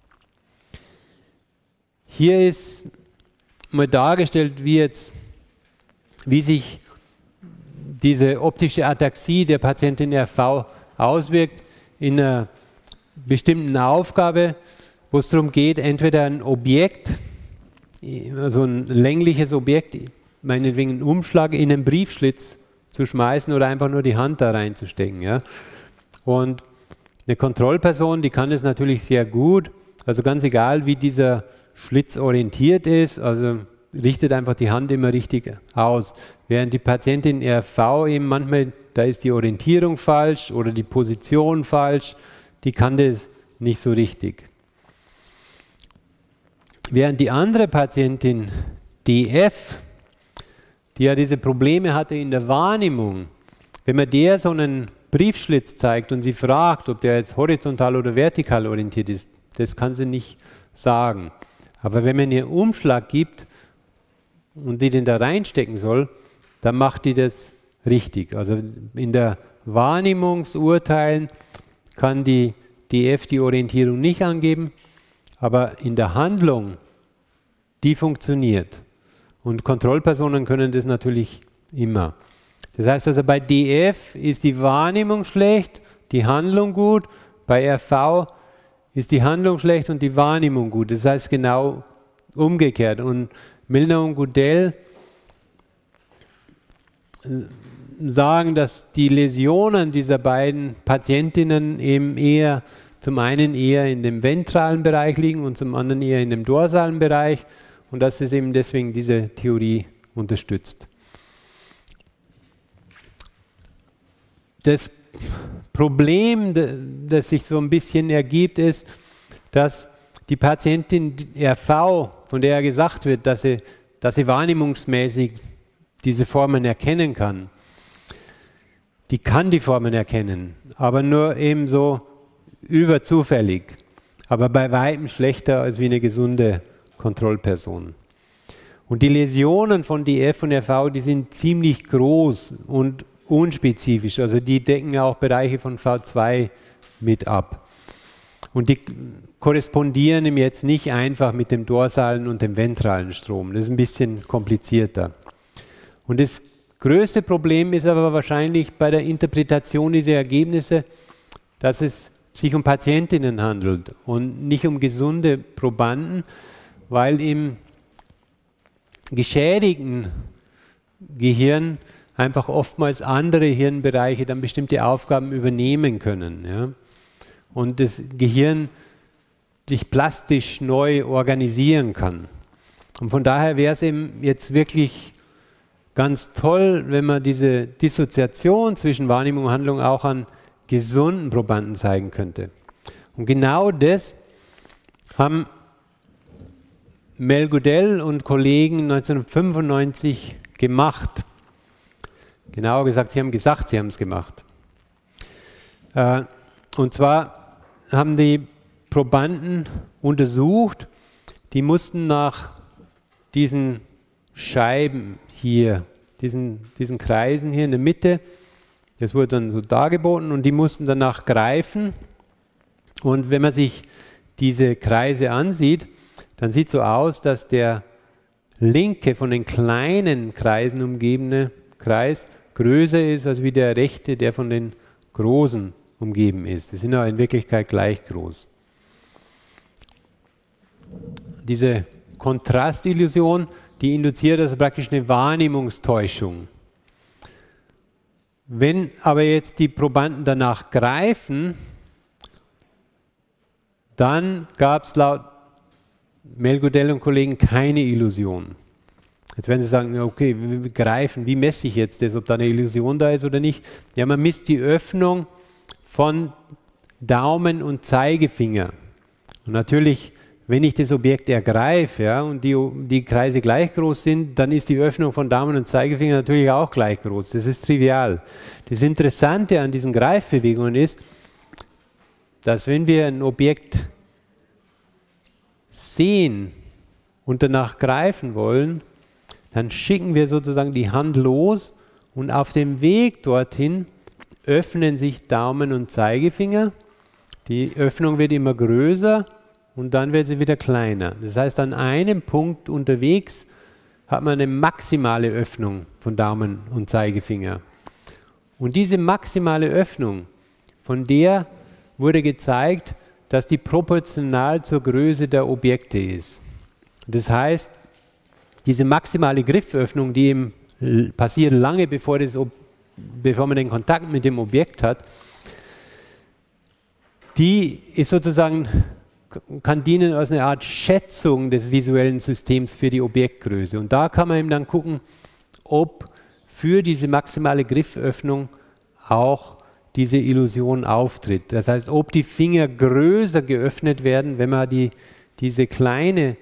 Hier ist mal dargestellt, wie sich diese optische Ataxie der Patientin RV auswirkt in einer bestimmten Aufgabe, wo es darum geht, entweder ein Objekt, also ein längliches Objekt, meinetwegen einen Umschlag in einen Briefschlitz zu schmeißen oder einfach nur die Hand da reinzustecken. Ja? Und eine Kontrollperson, die kann das natürlich sehr gut, also ganz egal, wie dieser Schlitz orientiert ist, also richtet einfach die Hand immer richtig aus. Während die Patientin RV eben manchmal, da ist die Orientierung falsch oder die Position falsch, die kann das nicht so richtig. Während die andere Patientin DF, die ja diese Probleme hatte in der Wahrnehmung, wenn man der so einen Briefschlitz zeigt und sie fragt, ob der jetzt horizontal oder vertikal orientiert ist, das kann sie nicht sagen. Aber wenn man ihr Umschlag gibt und die den da reinstecken soll, dann macht die das richtig. Also in der Wahrnehmungsurteilen kann die DF die Orientierung nicht angeben, aber in der Handlung, die funktioniert. Und Kontrollpersonen können das natürlich immer. Das heißt also, bei DF ist die Wahrnehmung schlecht, die Handlung gut, bei RV ist die Handlung schlecht und die Wahrnehmung gut. Das heißt genau umgekehrt. Und Milner und Guedel sagen, dass die Läsionen dieser beiden Patientinnen eben eher zum einen eher in dem ventralen Bereich liegen und zum anderen eher in dem dorsalen Bereich und dass es eben deswegen diese Theorie unterstützt. Das Problem, das sich so ein bisschen ergibt, ist, dass die Patientin RV, von der ja gesagt wird, dass sie wahrnehmungsmäßig diese Formen erkennen kann, die kann die Formen erkennen, aber nur eben so überzufällig, aber bei weitem schlechter als wie eine gesunde Kontrollperson. Und die Läsionen von DF und RV, die sind ziemlich groß und unspezifisch, also die decken auch Bereiche von V2 mit ab. Und die korrespondieren ihm jetzt nicht einfach mit dem dorsalen und dem ventralen Strom, das ist ein bisschen komplizierter. Und das größte Problem ist aber wahrscheinlich bei der Interpretation dieser Ergebnisse, dass es sich um Patientinnen handelt und nicht um gesunde Probanden, weil im geschädigten Gehirn einfach oftmals andere Hirnbereiche dann bestimmte Aufgaben übernehmen können. Ja? Und das Gehirn sich plastisch neu organisieren kann. Und von daher wäre es eben jetzt wirklich ganz toll, wenn man diese Dissoziation zwischen Wahrnehmung und Handlung auch an gesunden Probanden zeigen könnte. Und genau das haben Mel Goodell und Kollegen 1995 gemacht. Genauer gesagt, sie haben es gemacht. Und zwar haben die Probanden untersucht, die mussten nach diesen Scheiben hier, diesen Kreisen hier in der Mitte, das wurde dann so dargeboten und die mussten danach greifen. Und wenn man sich diese Kreise ansieht, dann sieht es so aus, dass der linke von den kleinen Kreisen umgebene Kreis größer ist als wie der rechte, der von den großen umgeben ist. Die sind aber in Wirklichkeit gleich groß. Diese Kontrastillusion, die induziert also praktisch eine Wahrnehmungstäuschung. Wenn aber jetzt die Probanden danach greifen, dann gab es laut Mel Goodell und Kollegen keine Illusion. Jetzt werden Sie sagen, okay, wir greifen, wie messe ich jetzt das, ob da eine Illusion da ist oder nicht? Ja, man misst die Öffnung von Daumen und Zeigefinger. Und natürlich, wenn ich das Objekt ergreife, ja, und die Kreise gleich groß sind, dann ist die Öffnung von Daumen und Zeigefinger natürlich auch gleich groß. Das ist trivial. Das Interessante an diesen Greifbewegungen ist, dass wenn wir ein Objekt sehen und danach greifen wollen, dann schicken wir sozusagen die Hand los und auf dem Weg dorthin öffnen sich Daumen und Zeigefinger. Die Öffnung wird immer größer und dann wird sie wieder kleiner. Das heißt, an einem Punkt unterwegs hat man eine maximale Öffnung von Daumen und Zeigefinger. Und diese maximale Öffnung, von der wurde gezeigt, dass die proportional zur Größe der Objekte ist. Das heißt, diese maximale Grifföffnung, die eben passiert lange bevor man den Kontakt mit dem Objekt hat, die ist sozusagen, kann dienen als eine Art Schätzung des visuellen Systems für die Objektgröße. Und da kann man eben dann gucken, ob für diese maximale Grifföffnung auch diese Illusion auftritt. Das heißt, ob die Finger größer geöffnet werden, wenn man diese klein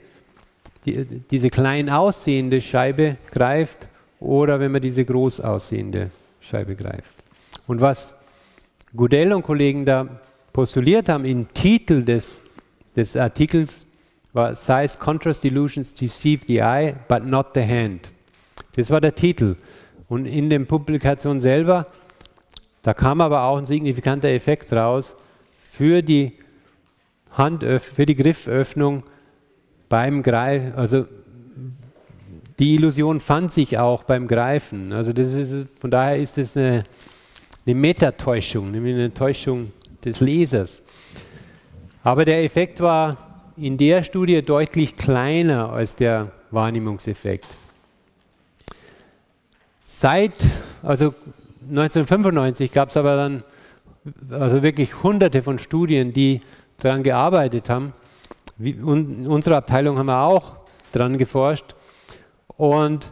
aussehende Scheibe greift oder wenn man diese groß aussehende Scheibe greift. Und was Goodell und Kollegen da postuliert haben im Titel des Artikels war Size Contrast Illusions deceive the eye, but not the hand. Das war der Titel. Und in der Publikation selber, da kam aber auch ein signifikanter Effekt raus für die Grifföffnung beim Greifen. Also die Illusion fand sich auch beim Greifen. Also von daher ist es eine Metatäuschung, nämlich eine Täuschung des Lesers. Aber der Effekt war in der Studie deutlich kleiner als der Wahrnehmungseffekt. Also 1995 gab es aber dann also wirklich hunderte von Studien, die daran gearbeitet haben. In unserer Abteilung haben wir auch daran geforscht. Und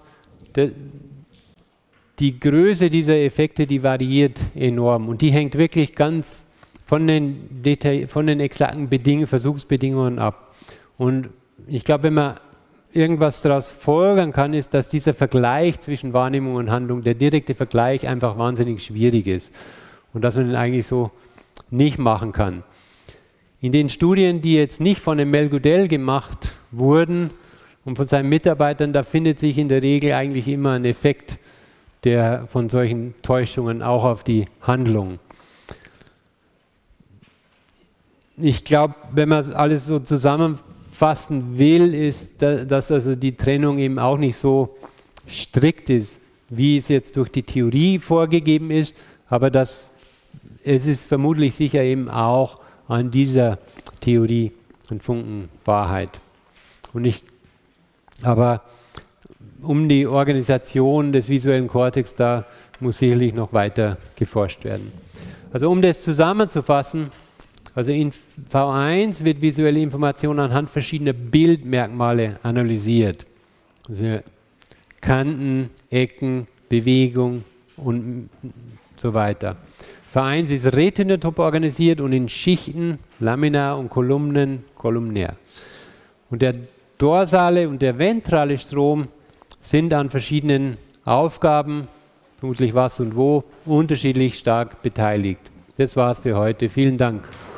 die Größe dieser Effekte, die variiert enorm. Und die hängt wirklich ganz von den exakten Versuchsbedingungen ab. Und ich glaube, wenn man irgendwas daraus folgern kann, ist, dass dieser Vergleich zwischen Wahrnehmung und Handlung, der direkte Vergleich, einfach wahnsinnig schwierig ist. Und dass man den eigentlich so nicht machen kann. In den Studien, die jetzt nicht von dem Mel Goodell gemacht wurden und von seinen Mitarbeitern, da findet sich in der Regel eigentlich immer ein Effekt von solchen Täuschungen auch auf die Handlung. Ich glaube, wenn man alles so zusammenfassen will, ist, dass also die Trennung eben auch nicht so strikt ist, wie es jetzt durch die Theorie vorgegeben ist, aber es ist vermutlich sicher eben auch an dieser Theorie ein Funken Wahrheit. Aber um die Organisation des visuellen Kortex, da muss sicherlich noch weiter geforscht werden. Also um das zusammenzufassen, also in V1 wird visuelle Information anhand verschiedener Bildmerkmale analysiert. Also Kanten, Ecken, Bewegung und so weiter. V1 ist retinotop organisiert und in Schichten, laminar und Kolumnen, kolumnär. Und der dorsale und der ventrale Strom sind an verschiedenen Aufgaben, vermutlich was und wo, unterschiedlich stark beteiligt. Das war's für heute. Vielen Dank.